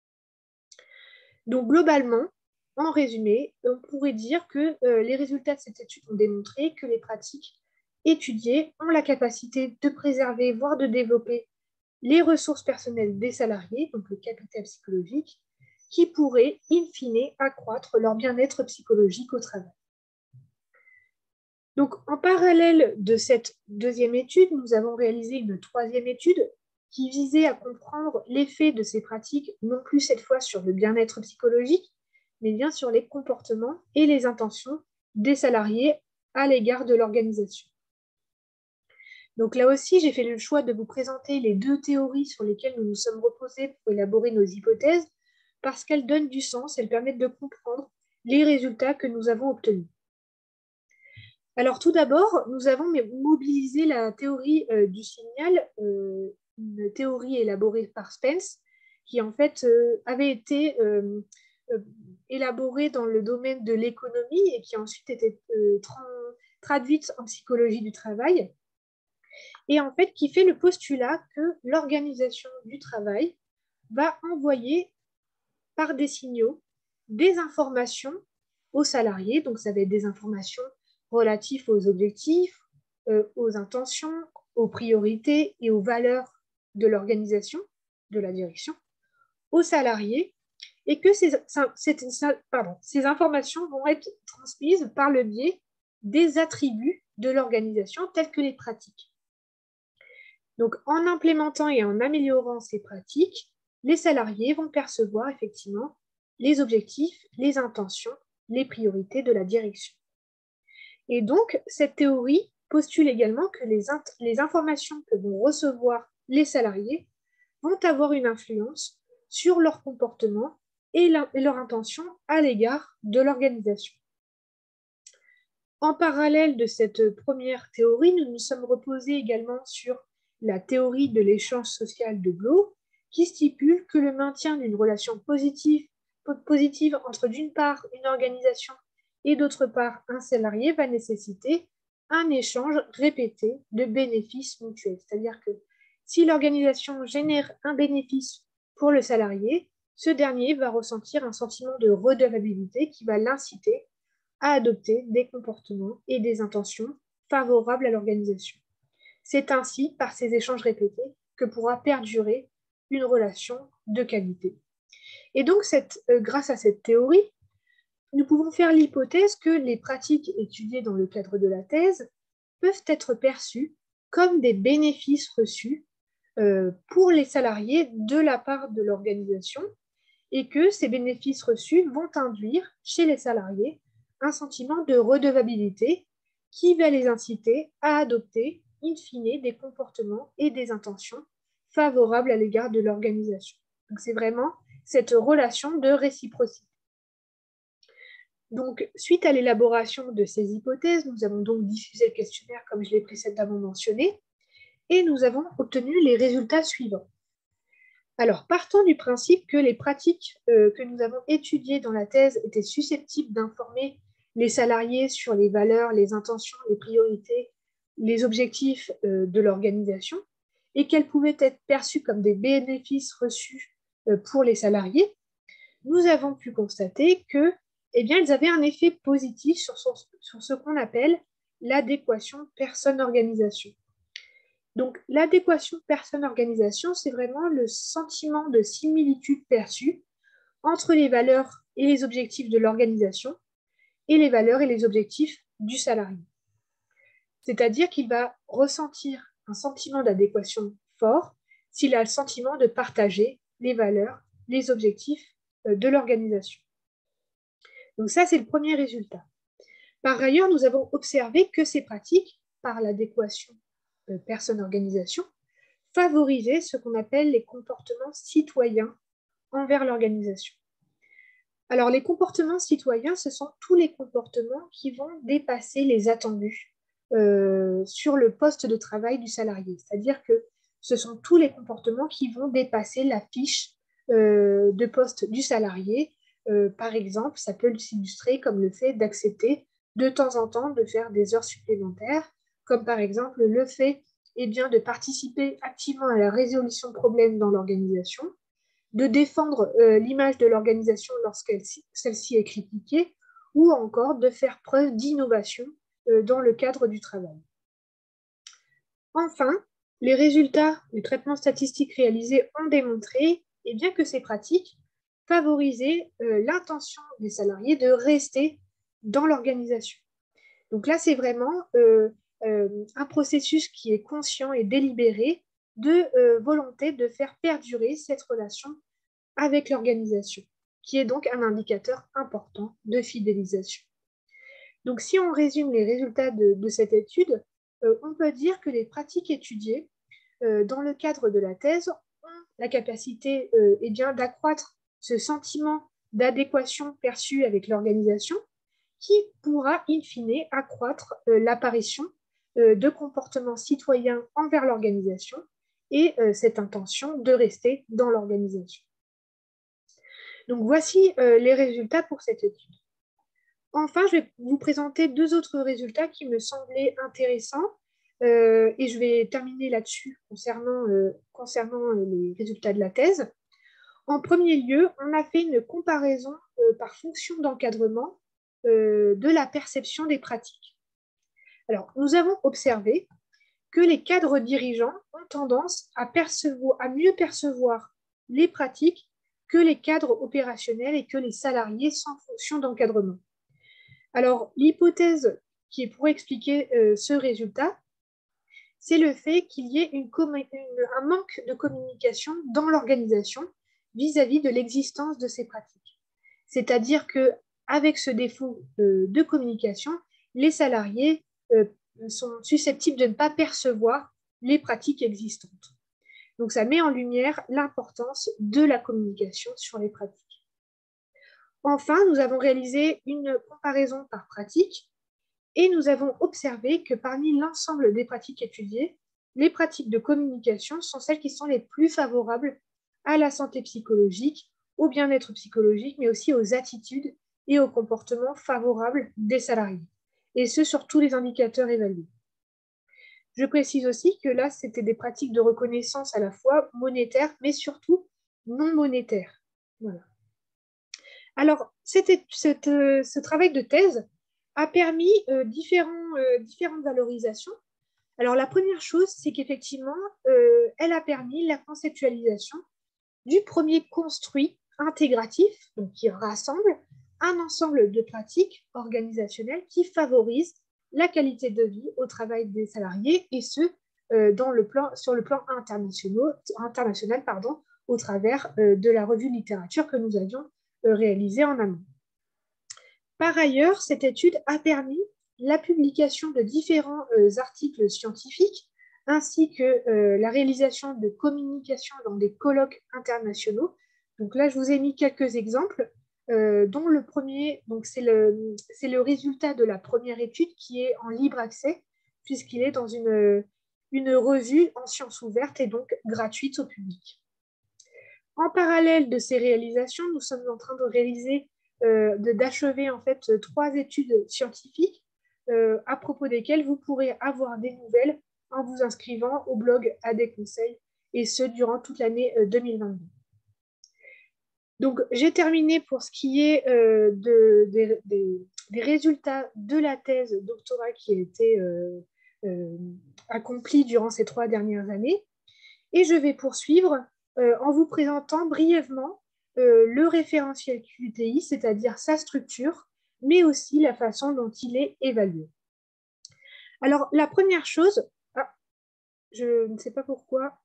Donc globalement, en résumé, on pourrait dire que les résultats de cette étude ont démontré que les pratiques étudiées ont la capacité de préserver, voire de développer les ressources personnelles des salariés, donc le capital psychologique, qui pourrait, in fine, accroître leur bien-être psychologique au travail. Donc, en parallèle de cette deuxième étude, nous avons réalisé une troisième étude qui visait à comprendre l'effet de ces pratiques, non plus cette fois sur le bien-être psychologique, mais bien sur les comportements et les intentions des salariés à l'égard de l'organisation. Donc là aussi, j'ai fait le choix de vous présenter les deux théories sur lesquelles nous nous sommes reposés pour élaborer nos hypothèses, parce qu'elles donnent du sens, elles permettent de comprendre les résultats que nous avons obtenus. Alors tout d'abord, nous avons mobilisé la théorie du signal, une théorie élaborée par Spence, qui en fait avait été élaborée dans le domaine de l'économie et qui a ensuite été traduite en psychologie du travail, et en fait qui fait le postulat que l'organisation du travail va envoyer par des signaux des informations aux salariés, donc ça va être des informations relatives aux objectifs, aux intentions, aux priorités et aux valeurs de l'organisation, de la direction, aux salariés, et que ces informations vont être transmises par le biais des attributs de l'organisation tels que les pratiques. Donc, en implémentant et en améliorant ces pratiques, les salariés vont percevoir effectivement les objectifs, les intentions, les priorités de la direction. Et donc, cette théorie postule également que les informations que vont recevoir les salariés vont avoir une influence sur leur comportement et leur intention à l'égard de l'organisation. En parallèle de cette première théorie, nous nous sommes reposés également sur la théorie de l'échange social de Blow, qui stipule que le maintien d'une relation positive entre d'une part une organisation et d'autre part un salarié va nécessiter un échange répété de bénéfices mutuels. C'est-à-dire que si l'organisation génère un bénéfice pour le salarié, ce dernier va ressentir un sentiment de redevabilité qui va l'inciter à adopter des comportements et des intentions favorables à l'organisation. C'est ainsi, par ces échanges répétés, que pourra perdurer une relation de qualité. Et donc, grâce à cette théorie, nous pouvons faire l'hypothèse que les pratiques étudiées dans le cadre de la thèse peuvent être perçues comme des bénéfices reçus pour les salariés de la part de l'organisation et que ces bénéfices reçus vont induire chez les salariés un sentiment de redevabilité qui va les inciter à adopter, in fine, des comportements et des intentions favorables à l'égard de l'organisation. Donc, c'est vraiment cette relation de réciprocité. Donc, suite à l'élaboration de ces hypothèses, nous avons donc diffusé le questionnaire comme je l'ai précédemment mentionné, et nous avons obtenu les résultats suivants. Alors, partons du principe que les pratiques que nous avons étudiées dans la thèse étaient susceptibles d'informer les salariés sur les valeurs, les intentions, les priorités, les objectifs de l'organisation et qu'elles pouvaient être perçues comme des bénéfices reçus pour les salariés, nous avons pu constater que, elles avaient un effet positif sur ce qu'on appelle l'adéquation personne-organisation. Donc, l'adéquation personne-organisation, c'est vraiment le sentiment de similitude perçue entre les valeurs et les objectifs de l'organisation et les valeurs et les objectifs du salarié. C'est-à-dire qu'il va ressentir un sentiment d'adéquation fort s'il a le sentiment de partager les valeurs, les objectifs de l'organisation. Donc ça, c'est le premier résultat. Par ailleurs, nous avons observé que ces pratiques, par l'adéquation personne-organisation, favorisaient ce qu'on appelle les comportements citoyens envers l'organisation. Alors, les comportements citoyens, ce sont tous les comportements qui vont dépasser les attendus sur le poste de travail du salarié. C'est-à-dire que ce sont tous les comportements qui vont dépasser la fiche de poste du salarié. Par exemple, ça peut s'illustrer comme le fait d'accepter de temps en temps de faire des heures supplémentaires, comme par exemple le fait de participer activement à la résolution de problèmes dans l'organisation, de défendre l'image de l'organisation lorsque celle-ci est critiquée, ou encore de faire preuve d'innovation dans le cadre du travail. Enfin, les résultats du traitement statistique réalisé ont démontré que ces pratiques favorisaient l'intention des salariés de rester dans l'organisation. Donc là, c'est vraiment un processus qui est conscient et délibéré de volonté de faire perdurer cette relation avec l'organisation, qui est donc un indicateur important de fidélisation. Donc, si on résume les résultats de cette étude, on peut dire que les pratiques étudiées dans le cadre de la thèse ont la capacité d'accroître ce sentiment d'adéquation perçu avec l'organisation, qui pourra in fine accroître l'apparition de comportements citoyens envers l'organisation et cette intention de rester dans l'organisation. Donc voici les résultats pour cette étude. Enfin, je vais vous présenter deux autres résultats qui me semblaient intéressants et je vais terminer là-dessus concernant les résultats de la thèse. En premier lieu, on a fait une comparaison par fonction d'encadrement de la perception des pratiques. Alors, nous avons observé que les cadres dirigeants ont tendance à mieux percevoir les pratiques que les cadres opérationnels et que les salariés sans fonction d'encadrement. Alors, l'hypothèse qui pourrait expliquer ce résultat, c'est le fait qu'il y ait un manque de communication dans l'organisation vis-à-vis de l'existence de ces pratiques. C'est-à-dire qu'avec ce défaut de communication, les salariés sont susceptibles de ne pas percevoir les pratiques existantes. Donc, ça met en lumière l'importance de la communication sur les pratiques. Enfin, nous avons réalisé une comparaison par pratique et nous avons observé que parmi l'ensemble des pratiques étudiées, les pratiques de communication sont celles qui sont les plus favorables à la santé psychologique, au bien-être psychologique, mais aussi aux attitudes et aux comportements favorables des salariés, et ce sur tous les indicateurs évalués. Je précise aussi que là, c'était des pratiques de reconnaissance à la fois monétaires, mais surtout non monétaires. Voilà. Alors, ce travail de thèse a permis différentes valorisations. Alors, la première chose, c'est qu'effectivement, elle a permis la conceptualisation du premier construit intégratif, donc qui rassemble un ensemble de pratiques organisationnelles qui favorisent la qualité de vie au travail des salariés, et ce, sur le plan international, au travers de la revue littérature que nous avions réalisée en amont. Par ailleurs, cette étude a permis la publication de différents articles scientifiques ainsi que la réalisation de communications dans des colloques internationaux. Donc là, je vous ai mis quelques exemples, dont le premier, c'est le résultat de la première étude qui est en libre accès, puisqu'il est dans une revue en sciences ouvertes et donc gratuite au public. En parallèle de ces réalisations, nous sommes en train de réaliser d'achever en fait 3 études scientifiques à propos desquelles vous pourrez avoir des nouvelles en vous inscrivant au blog à des conseils, et ce durant toute l'année 2022. Donc j'ai terminé pour ce qui est des résultats de la thèse doctorat qui a été accomplie durant ces 3 dernières années, et je vais poursuivre en vous présentant brièvement le référentiel QUTI, c'est-à-dire sa structure, mais aussi la façon dont il est évalué. Alors, la première chose, je ne sais pas pourquoi,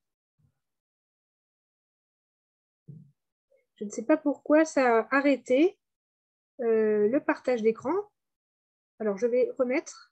ça a arrêté le partage d'écran. Alors, je vais remettre.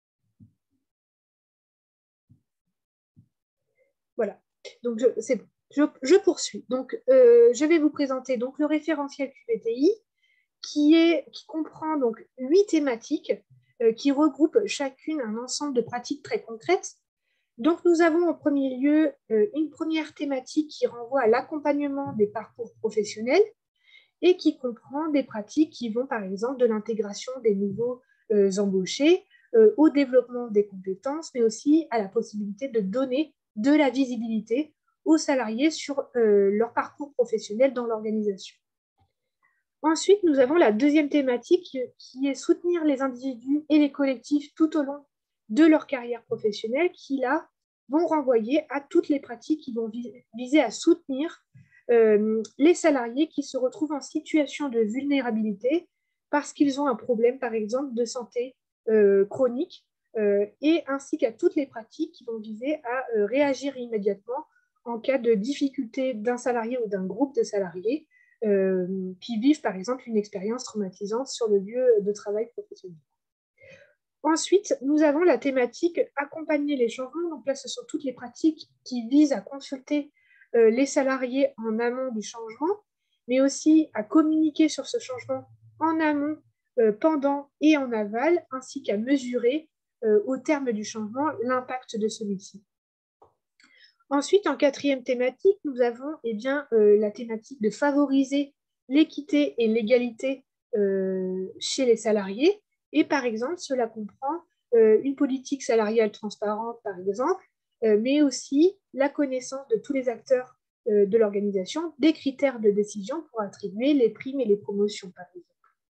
Voilà. Donc, je poursuis. Donc, je vais vous présenter donc, le référentiel QBTI qui comprend donc 8 thématiques qui regroupent chacune un ensemble de pratiques très concrètes. Donc, nous avons en premier lieu une première thématique qui renvoie à l'accompagnement des parcours professionnels et qui comprend des pratiques qui vont, par exemple, de l'intégration des nouveaux embauchés au développement des compétences, mais aussi à la possibilité de donner de la visibilité aux salariés sur leur parcours professionnel dans l'organisation. Ensuite, nous avons la deuxième thématique qui est soutenir les individus et les collectifs tout au long de leur carrière professionnelle, qui là vont renvoyer à toutes les pratiques qui vont viser à soutenir les salariés qui se retrouvent en situation de vulnérabilité parce qu'ils ont un problème, par exemple, de santé chronique, et ainsi qu'à toutes les pratiques qui vont viser à réagir immédiatement en cas de difficulté d'un salarié ou d'un groupe de salariés qui vivent, par exemple, une expérience traumatisante sur le lieu de travail professionnel. Ensuite, nous avons la thématique accompagner les changements. Donc là, ce sont toutes les pratiques qui visent à consulter les salariés en amont du changement, mais aussi à communiquer sur ce changement en amont, pendant et en aval, ainsi qu'à mesurer au terme du changement l'impact de celui-ci. Ensuite, en quatrième thématique, nous avons la thématique de favoriser l'équité et l'égalité chez les salariés. Et par exemple, cela comprend une politique salariale transparente, par exemple, mais aussi la connaissance de tous les acteurs de l'organisation, des critères de décision pour attribuer les primes et les promotions, par exemple.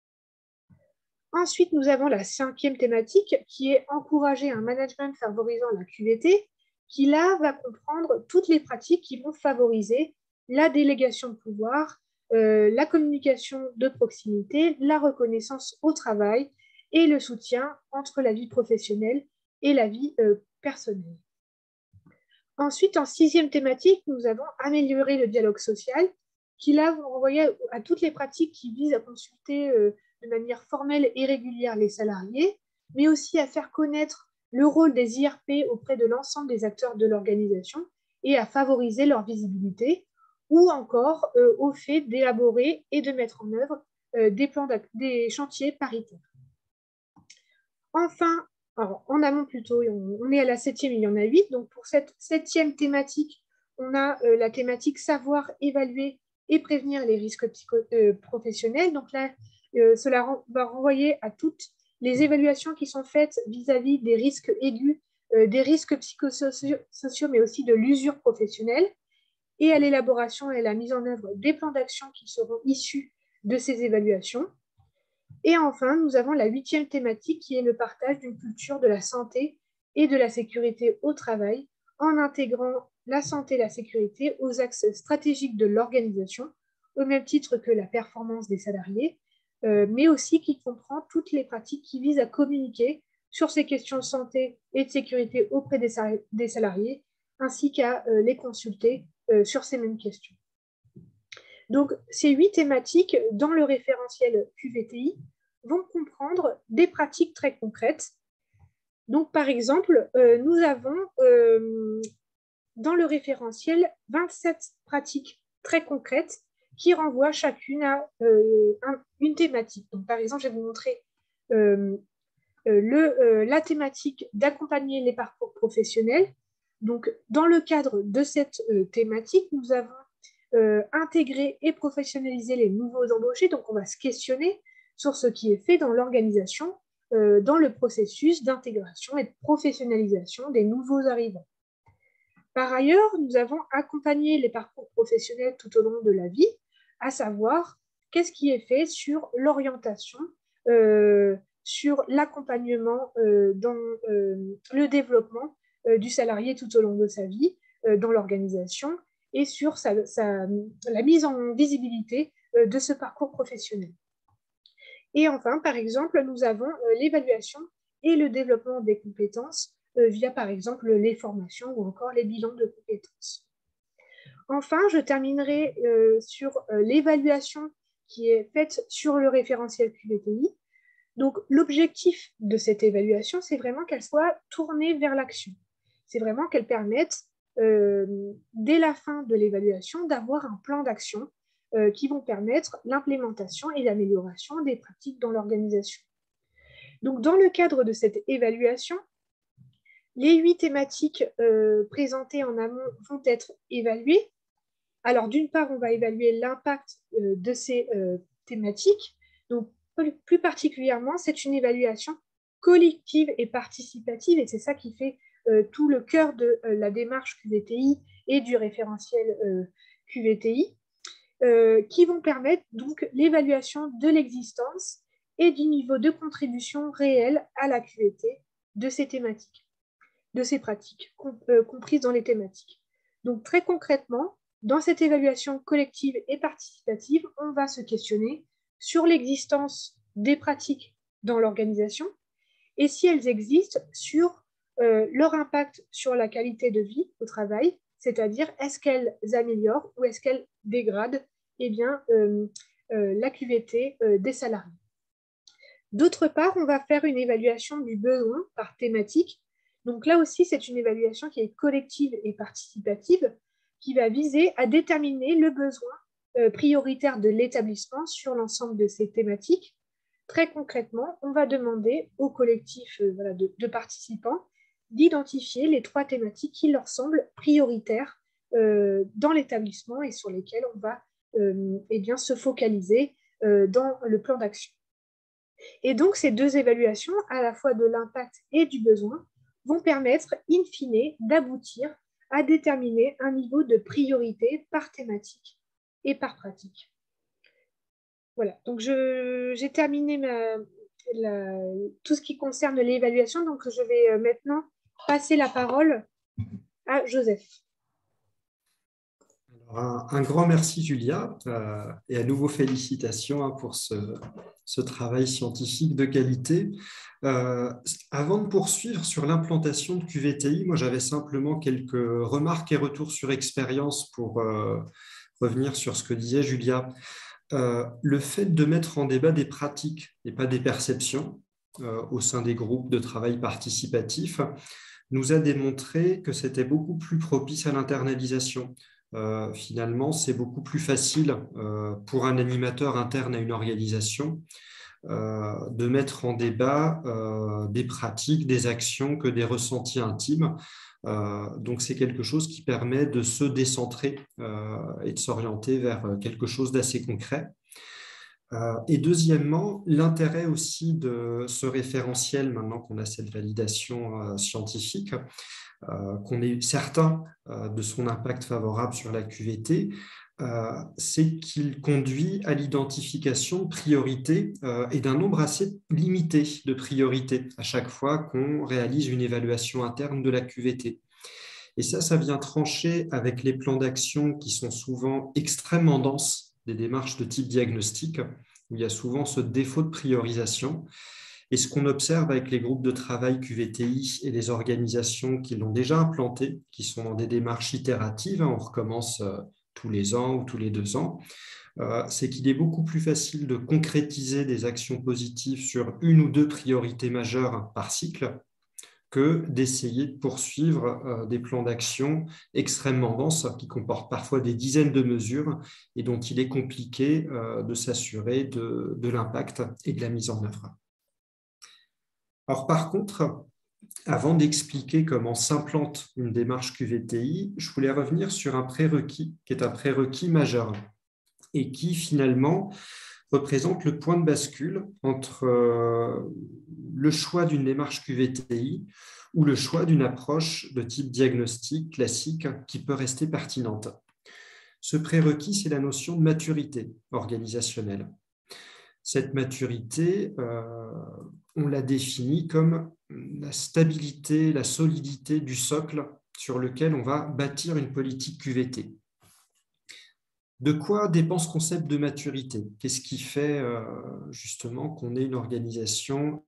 Ensuite, nous avons la cinquième thématique qui est encourager un management favorisant la QVT, qui là va comprendre toutes les pratiques qui vont favoriser la délégation de pouvoir, la communication de proximité, la reconnaissance au travail et le soutien entre la vie professionnelle et la vie personnelle. Ensuite, en sixième thématique, nous avons améliorer le dialogue social, qui là vont renvoyer à toutes les pratiques qui visent à consulter de manière formelle et régulière les salariés, mais aussi à faire connaître le rôle des IRP auprès de l'ensemble des acteurs de l'organisation et à favoriser leur visibilité, ou encore au fait d'élaborer et de mettre en œuvre des chantiers paritaires. Enfin, alors, en amont plutôt, on est à la septième, il y en a 8. Donc pour cette septième thématique, on a la thématique savoir évaluer et prévenir les risques professionnels. Donc là, cela va renvoyer à toutes les évaluations qui sont faites vis-à-vis des risques aigus, des risques psychosociaux, mais aussi de l'usure professionnelle, et à l'élaboration et à la mise en œuvre des plans d'action qui seront issus de ces évaluations. Et enfin, nous avons la huitième thématique qui est le partage d'une culture de la santé et de la sécurité au travail en intégrant la santé et la sécurité aux axes stratégiques de l'organisation, au même titre que la performance des salariés, mais aussi qui comprend toutes les pratiques qui visent à communiquer sur ces questions de santé et de sécurité auprès des salariés, ainsi qu'à les consulter sur ces mêmes questions. Donc, ces 8 thématiques dans le référentiel QVTI vont comprendre des pratiques très concrètes. Donc, par exemple, nous avons dans le référentiel 27 pratiques très concrètes qui renvoient chacune à une thématique. Donc, par exemple, je vais vous montrer la thématique d'accompagner les parcours professionnels. Donc, dans le cadre de cette thématique, nous avons intégrer et professionnaliser les nouveaux embauchés. Donc, on va se questionner sur ce qui est fait dans l'organisation, dans le processus d'intégration et de professionnalisation des nouveaux arrivants. Par ailleurs, nous avons accompagné les parcours professionnels tout au long de la vie, à savoir qu'est-ce qui est fait sur l'orientation, sur l'accompagnement dans le développement du salarié tout au long de sa vie dans l'organisation, et sur la mise en visibilité de ce parcours professionnel. Et enfin, par exemple, nous avons l'évaluation et le développement des compétences via, par exemple, les formations ou encore les bilans de compétences. Enfin, je terminerai sur l'évaluation qui est faite sur le référentiel QBTI. Donc, l'objectif de cette évaluation, c'est vraiment qu'elle soit tournée vers l'action. C'est vraiment qu'elle permette dès la fin de l'évaluation, d'avoir un plan d'action qui vont permettre l'implémentation et l'amélioration des pratiques dans l'organisation. Donc, dans le cadre de cette évaluation, les 8 thématiques présentées en amont vont être évaluées. Alors, d'une part, on va évaluer l'impact de ces thématiques. Donc, plus particulièrement, c'est une évaluation collective et participative, et c'est ça qui fait tout le cœur de la démarche QVTI et du référentiel QVTI, qui vont permettre donc l'évaluation de l'existence et du niveau de contribution réelle à la QVT de ces thématiques, de ces pratiques comprises dans les thématiques. Donc très concrètement, dans cette évaluation collective et participative, on va se questionner sur l'existence des pratiques dans l'organisation et si elles existent, sur leur impact sur la qualité de vie au travail, c'est-à-dire est-ce qu'elles améliorent ou est-ce qu'elles dégradent la QVT des salariés. D'autre part, on va faire une évaluation du besoin par thématique. Donc là aussi, c'est une évaluation qui est collective et participative, qui va viser à déterminer le besoin prioritaire de l'établissement sur l'ensemble de ces thématiques. Très concrètement, on va demander au collectif de participants d'identifier les 3 thématiques qui leur semblent prioritaires dans l'établissement et sur lesquelles on va se focaliser dans le plan d'action. Et donc, ces 2 évaluations, à la fois de l'impact et du besoin, vont permettre, in fine, d'aboutir à déterminer un niveau de priorité par thématique et par pratique. Voilà, donc j'ai terminé tout ce qui concerne l'évaluation, donc je vais maintenant passer la parole à Joseph. Alors, un grand merci Julia et à nouveau félicitations pour ce travail scientifique de qualité. Avant de poursuivre sur l'implantation de QVTI, moi j'avais simplement quelques remarques et retours sur expérience pour revenir sur ce que disait Julia. Le fait de mettre en débat des pratiques et pas des perceptions au sein des groupes de travail participatifs nous a démontré que c'était beaucoup plus propice à l'internalisation. Finalement, c'est beaucoup plus facile pour un animateur interne à une organisation de mettre en débat des pratiques, des actions que des ressentis intimes. Donc, c'est quelque chose qui permet de se décentrer et de s'orienter vers quelque chose d'assez concret. Et deuxièmement, l'intérêt aussi de ce référentiel, maintenant qu'on a cette validation scientifique, qu'on est certain de son impact favorable sur la QVT, c'est qu'il conduit à l'identification de priorités et d'un nombre assez limité de priorités à chaque fois qu'on réalise une évaluation interne de la QVT. Et ça vient trancher avec les plans d'action qui sont souvent extrêmement denses, des démarches de type diagnostic, où il y a souvent ce défaut de priorisation. Et ce qu'on observe avec les groupes de travail QVTI et les organisations qui l'ont déjà implanté, qui sont dans des démarches itératives, on recommence tous les ans ou tous les 2 ans, c'est qu'il est beaucoup plus facile de concrétiser des actions positives sur 1 ou 2 priorités majeures par cycle que d'essayer de poursuivre des plans d'action extrêmement denses qui comportent parfois des dizaines de mesures et dont il est compliqué de s'assurer de l'impact et de la mise en œuvre. Alors, par contre, avant d'expliquer comment s'implante une démarche QVTI, je voulais revenir sur un prérequis qui est un prérequis majeur et qui finalement représente le point de bascule entre le choix d'une démarche QVTI ou le choix d'une approche de type diagnostic classique qui peut rester pertinente. Ce prérequis, c'est la notion de maturité organisationnelle. Cette maturité, on la définit comme la stabilité, la solidité du socle sur lequel on va bâtir une politique QVT. De quoi dépend ce concept de maturité? Qu'est-ce qui fait justement qu'on ait une organisation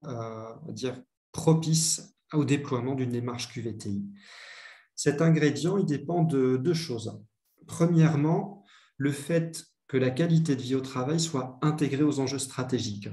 propice au déploiement d'une démarche QVTI? Cet ingrédient, il dépend de 2 choses. Premièrement, le fait que la qualité de vie au travail soit intégrée aux enjeux stratégiques.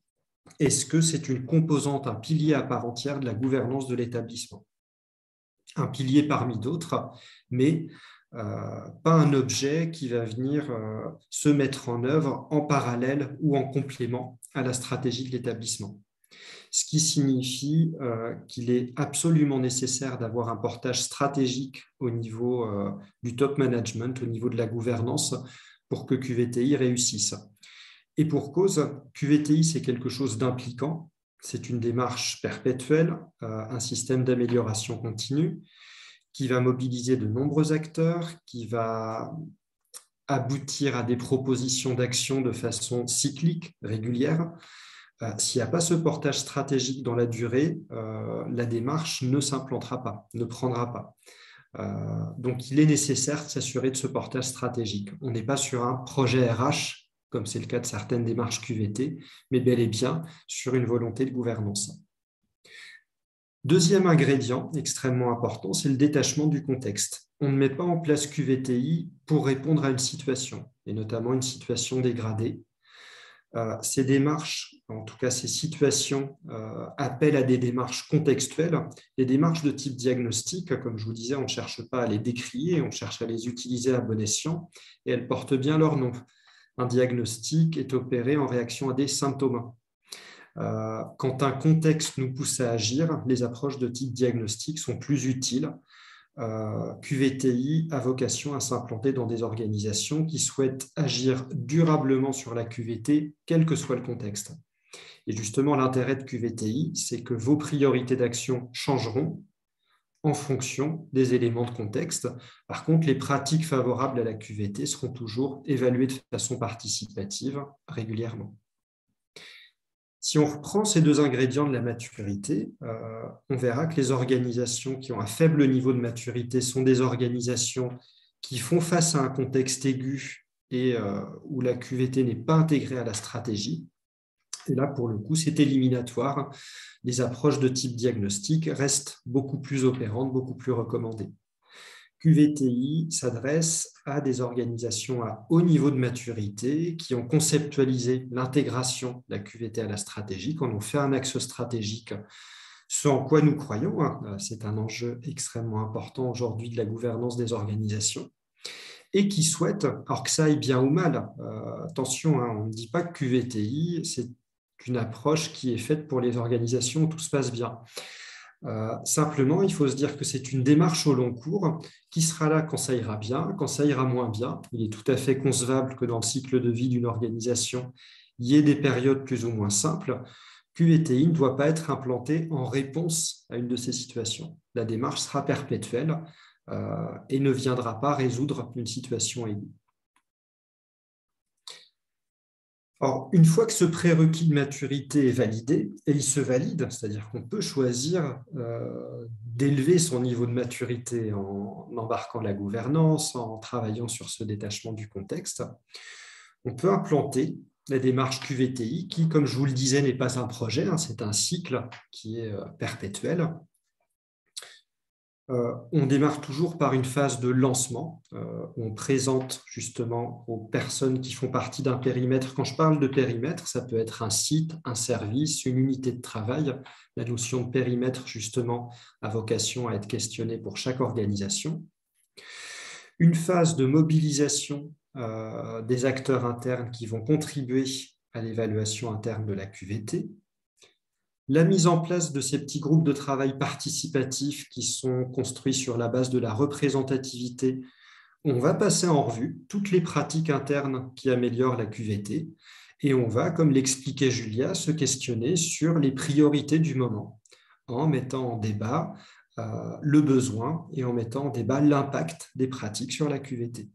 Est-ce que c'est une composante, un pilier à part entière de la gouvernance de l'établissement? un pilier parmi d'autres, mais pas un objet qui va venir se mettre en œuvre en parallèle ou en complément à la stratégie de l'établissement. Ce qui signifie qu'il est absolument nécessaire d'avoir un portage stratégique au niveau du top management, au niveau de la gouvernance, pour que QVTI réussisse. Et pour cause, QVTI, c'est quelque chose d'impliquant, c'est une démarche perpétuelle, un système d'amélioration continue qui va mobiliser de nombreux acteurs, qui va aboutir à des propositions d'action de façon cyclique, régulière. S'il n'y a pas ce portage stratégique dans la durée, la démarche ne s'implantera pas, ne prendra pas. Donc, il est nécessaire de s'assurer de ce portage stratégique. On n'est pas sur un projet RH, comme c'est le cas de certaines démarches QVT, mais bel et bien sur une volonté de gouvernance. Deuxième ingrédient extrêmement important, c'est le détachement du contexte. On ne met pas en place QVTI pour répondre à une situation, et notamment une situation dégradée. Ces démarches, en tout cas ces situations, appellent à des démarches contextuelles. Les démarches de type diagnostic, comme je vous disais, on ne cherche pas à les décrier, on cherche à les utiliser à bon escient, et elles portent bien leur nom. Un diagnostic est opéré en réaction à des symptômes. Quand un contexte nous pousse à agir, les approches de type diagnostic sont plus utiles. QVTI a vocation à s'implanter dans des organisations qui souhaitent agir durablement sur la QVT, quel que soit le contexte. Et justement, l'intérêt de QVTI, c'est que vos priorités d'action changeront en fonction des éléments de contexte. Par contre, les pratiques favorables à la QVT seront toujours évaluées de façon participative régulièrement. Si on reprend ces deux ingrédients de la maturité, on verra que les organisations qui ont un faible niveau de maturité sont des organisations qui font face à un contexte aigu et où la QVT n'est pas intégrée à la stratégie. Et là, pour le coup, c'est éliminatoire. Les approches de type diagnostic restent beaucoup plus opérantes, beaucoup plus recommandées. QVTI s'adresse à des organisations à haut niveau de maturité qui ont conceptualisé l'intégration de la QVT à la stratégie, qui en ont fait un axe stratégique, ce en quoi nous croyons. C'est un enjeu extrêmement important aujourd'hui de la gouvernance des organisations, et qui souhaitent, alors que ça aille bien ou mal, attention, on ne dit pas que QVTI, c'est une approche qui est faite pour les organisations où tout se passe bien. Simplement, il faut se dire que c'est une démarche au long cours qui sera là quand ça ira bien, quand ça ira moins bien. Il est tout à fait concevable que dans le cycle de vie d'une organisation, il y ait des périodes plus ou moins simples. QVTI ne doit pas être implanté en réponse à une de ces situations. La démarche sera perpétuelle et ne viendra pas résoudre une situation aiguë. Or, une fois que ce prérequis de maturité est validé, et il se valide, c'est-à-dire qu'on peut choisir d'élever son niveau de maturité en embarquant la gouvernance, en travaillant sur ce détachement du contexte, on peut implanter la démarche QVTI qui, comme je vous le disais, n'est pas un projet, c'est un cycle qui est perpétuel. On démarre toujours par une phase de lancement. On présente justement aux personnes qui font partie d'un périmètre. Quand je parle de périmètre, ça peut être un site, un service, une unité de travail. La notion de périmètre, justement, a vocation à être questionnée pour chaque organisation. Une phase de mobilisation des acteurs internes qui vont contribuer à l'évaluation interne de la QVT. La mise en place de ces petits groupes de travail participatifs qui sont construits sur la base de la représentativité. On va passer en revue toutes les pratiques internes qui améliorent la QVT et on va, comme l'expliquait Julia, se questionner sur les priorités du moment en mettant en débat le besoin et en mettant en débat l'impact des pratiques sur la QVT.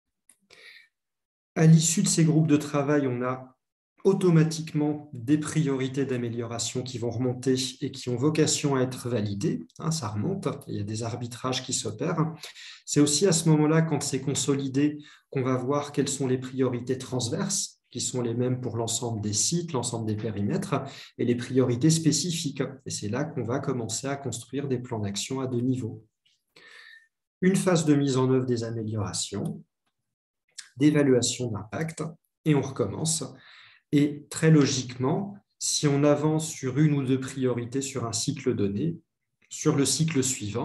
À l'issue de ces groupes de travail, on a automatiquement des priorités d'amélioration qui vont remonter et qui ont vocation à être validées. Ça remonte, il y a des arbitrages qui s'opèrent. C'est aussi à ce moment-là, quand c'est consolidé, qu'on va voir quelles sont les priorités transverses, qui sont les mêmes pour l'ensemble des sites, l'ensemble des périmètres, et les priorités spécifiques. Et c'est là qu'on va commencer à construire des plans d'action à 2 niveaux. Une phase de mise en œuvre des améliorations, d'évaluation d'impact, et on recommence. Et très logiquement, si on avance sur une ou deux priorités sur un cycle donné, sur le cycle suivant,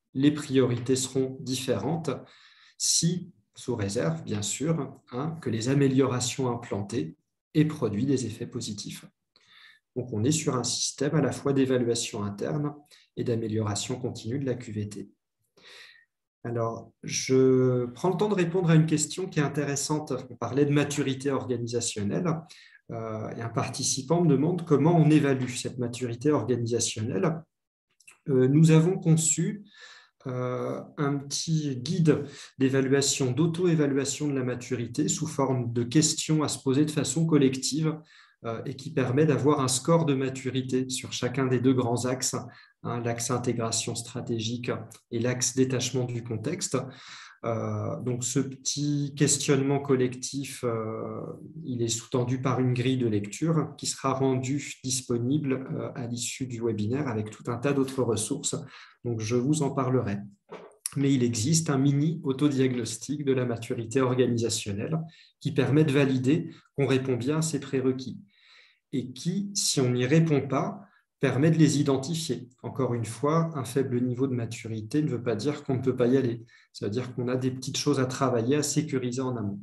les priorités seront différentes si, sous réserve, bien sûr, que les améliorations implantées aient produit des effets positifs. Donc, on est sur un système à la fois d'évaluation interne et d'amélioration continue de la QVT. Alors, je prends le temps de répondre à une question qui est intéressante. On parlait de maturité organisationnelle et un participant me demande comment on évalue cette maturité organisationnelle. Nous avons conçu un petit guide d'évaluation, d'auto-évaluation de la maturité sous forme de questions à se poser de façon collective et qui permet d'avoir un score de maturité sur chacun des deux grands axes, l'axe intégration stratégique et l'axe détachement du contexte. Donc ce petit questionnement collectif, il est sous-tendu par une grille de lecture qui sera rendue disponible à l'issue du webinaire avec tout un tas d'autres ressources. Donc je vous en parlerai. Mais il existe un mini autodiagnostic de la maturité organisationnelle qui permet de valider qu'on répond bien à ces prérequis et qui, si on n'y répond pas, permet de les identifier. Encore une fois, un faible niveau de maturité ne veut pas dire qu'on ne peut pas y aller. Ça veut dire qu'on a des petites choses à travailler, à sécuriser en amont.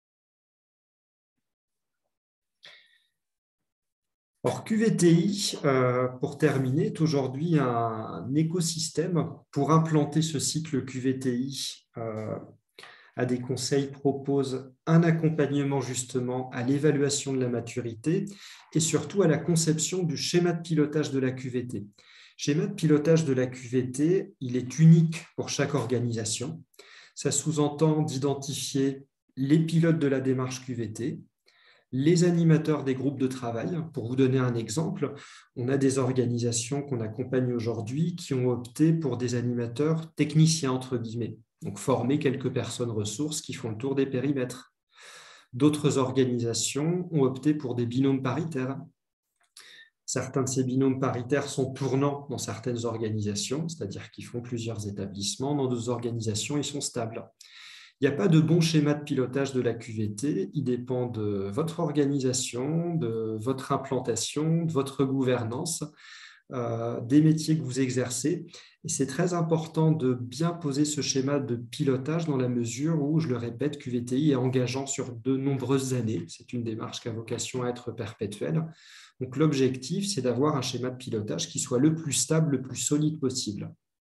Or, QVTI, pour terminer, est aujourd'hui un écosystème pour implanter ce cycle QVTI. AD Conseil propose un accompagnement justement à l'évaluation de la maturité et surtout à la conception du schéma de pilotage de la QVT. Schéma de pilotage de la QVT, il est unique pour chaque organisation. Ça sous-entend d'identifier les pilotes de la démarche QVT, les animateurs des groupes de travail. Pour vous donner un exemple, on a des organisations qu'on accompagne aujourd'hui qui ont opté pour des animateurs techniciens, entre guillemets, donc former quelques personnes ressources qui font le tour des périmètres. D'autres organisations ont opté pour des binômes paritaires. Certains de ces binômes paritaires sont tournants dans certaines organisations, c'est-à-dire qu'ils font plusieurs établissements. Dans d'autres organisations, ils sont stables. Il n'y a pas de bon schéma de pilotage de la QVT, il dépend de votre organisation, de votre implantation, de votre gouvernance, des métiers que vous exercez. Et c'est très important de bien poser ce schéma de pilotage dans la mesure où, je le répète, QVTI est engageant sur de nombreuses années. C'est une démarche qui a vocation à être perpétuelle. Donc l'objectif, c'est d'avoir un schéma de pilotage qui soit le plus stable, le plus solide possible.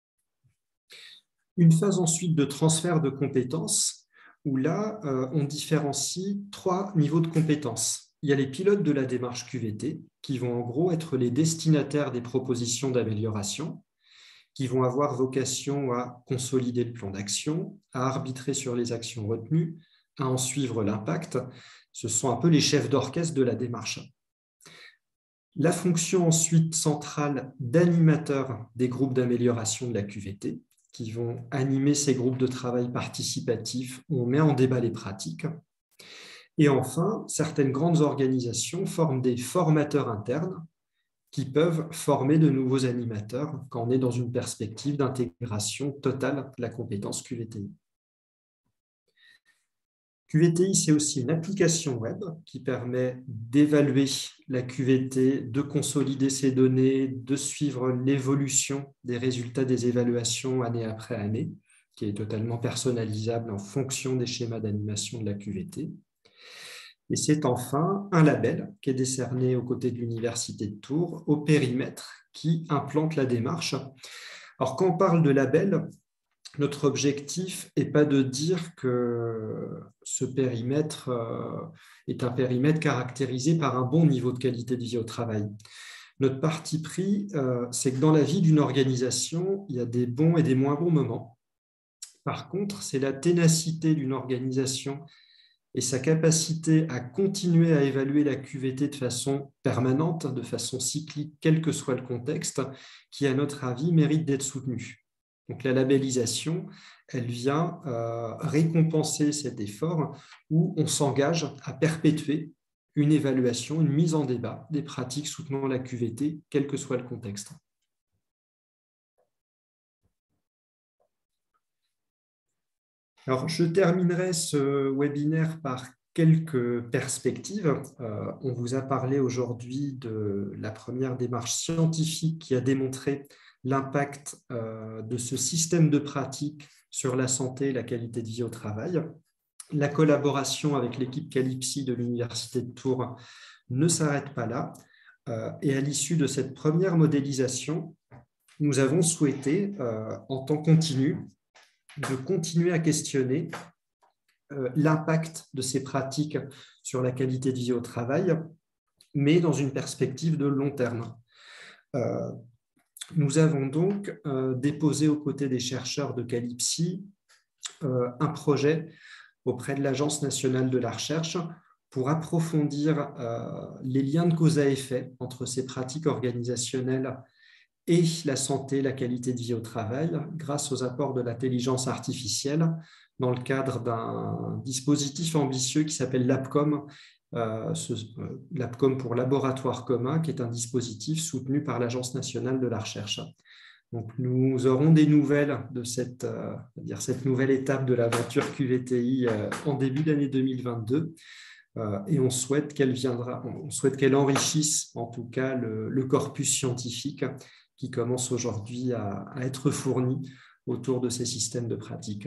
Une phase ensuite de transfert de compétences, où là, on différencie 3 niveaux de compétences. Il y a les pilotes de la démarche QVT, qui vont en gros être les destinataires des propositions d'amélioration, qui vont avoir vocation à consolider le plan d'action, à arbitrer sur les actions retenues, à en suivre l'impact. Ce sont un peu les chefs d'orchestre de la démarche. La fonction ensuite centrale d'animateur des groupes d'amélioration de la QVT, qui vont animer ces groupes de travail participatifs où on met en débat les pratiques. Et enfin, certaines grandes organisations forment des formateurs internes qui peuvent former de nouveaux animateurs quand on est dans une perspective d'intégration totale de la compétence QVTI. QVTI, c'est aussi une application web qui permet d'évaluer la QVT, de consolider ses données, de suivre l'évolution des résultats des évaluations année après année, qui est totalement personnalisable en fonction des schémas d'animation de la QVT. Et c'est enfin un label qui est décerné aux côtés de l'Université de Tours au périmètre qui implante la démarche. Alors, quand on parle de label, notre objectif n'est pas de dire que ce périmètre est un périmètre caractérisé par un bon niveau de qualité de vie au travail. Notre parti pris, c'est que dans la vie d'une organisation, il y a des bons et des moins bons moments. Par contre, c'est la ténacité d'une organisation et sa capacité à continuer à évaluer la QVT de façon permanente, de façon cyclique, quel que soit le contexte, qui, à notre avis, mérite d'être soutenue. Donc la labellisation, elle vient récompenser cet effort où on s'engage à perpétuer une évaluation, une mise en débat des pratiques soutenant la QVT, quel que soit le contexte. Alors, je terminerai ce webinaire par quelques perspectives. On vous a parlé aujourd'hui de la première démarche scientifique qui a démontré l'impact de ce système de pratique sur la santé et la qualité de vie au travail. La collaboration avec l'équipe Calypsi de l'Université de Tours ne s'arrête pas là. Et à l'issue de cette première modélisation, nous avons souhaité, en temps continu, de continuer à questionner l'impact de ces pratiques sur la qualité de vie au travail, mais dans une perspective de long terme. Nous avons donc déposé aux côtés des chercheurs de Calypsi un projet auprès de l'Agence nationale de la recherche pour approfondir les liens de cause à effet entre ces pratiques organisationnelles et la santé, la qualité de vie au travail, grâce aux apports de l'intelligence artificielle dans le cadre d'un dispositif ambitieux qui s'appelle l'APCOM, l'APCOM pour Laboratoire commun, qui est un dispositif soutenu par l'Agence nationale de la recherche. Donc, nous aurons des nouvelles de cette nouvelle étape de l'aventure QVTI en début d'année 2022 et on souhaite qu'elle enrichisse en tout cas le corpus scientifique qui commence aujourd'hui à être fourni autour de ces systèmes de pratique.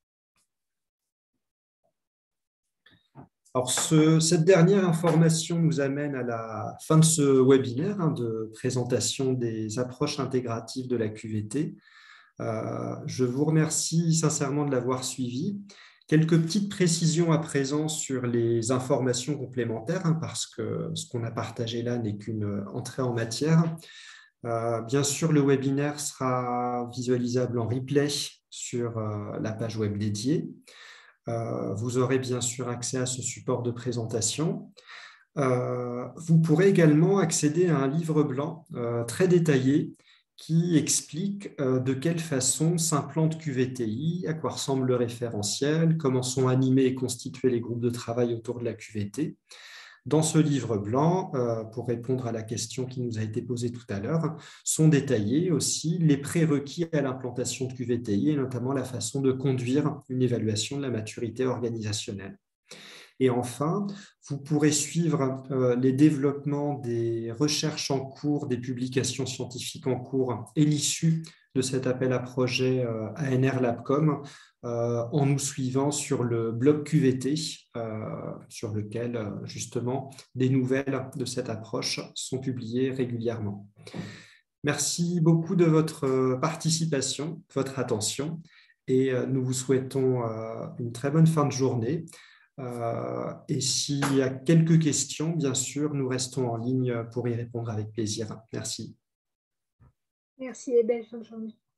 Alors, cette dernière information nous amène à la fin de ce webinaire de présentation des approches intégratives de la QVT. Je vous remercie sincèrement de l'avoir suivi. Quelques petites précisions à présent sur les informations complémentaires, parce que ce qu'on a partagé là n'est qu'une entrée en matière. Bien sûr, le webinaire sera visualisable en replay sur la page web dédiée. Vous aurez bien sûr accès à ce support de présentation. Vous pourrez également accéder à un livre blanc très détaillé qui explique de quelle façon s'implante QVTI, à quoi ressemble le référentiel, comment sont animés et constitués les groupes de travail autour de la QVT. Dans ce livre blanc, pour répondre à la question qui nous a été posée tout à l'heure, sont détaillés aussi les prérequis à l'implantation de QVTI et notamment la façon de conduire une évaluation de la maturité organisationnelle. Et enfin, vous pourrez suivre les développements des recherches en cours, des publications scientifiques en cours et l'issue de cet appel à projet ANR Labcom en nous suivant sur le blog QVT, sur lequel justement des nouvelles de cette approche sont publiées régulièrement. Merci beaucoup de votre participation, de votre attention et nous vous souhaitons une très bonne fin de journée. Et s'il y a quelques questions, bien sûr, nous restons en ligne pour y répondre avec plaisir. Merci. Merci et belle fin de journée.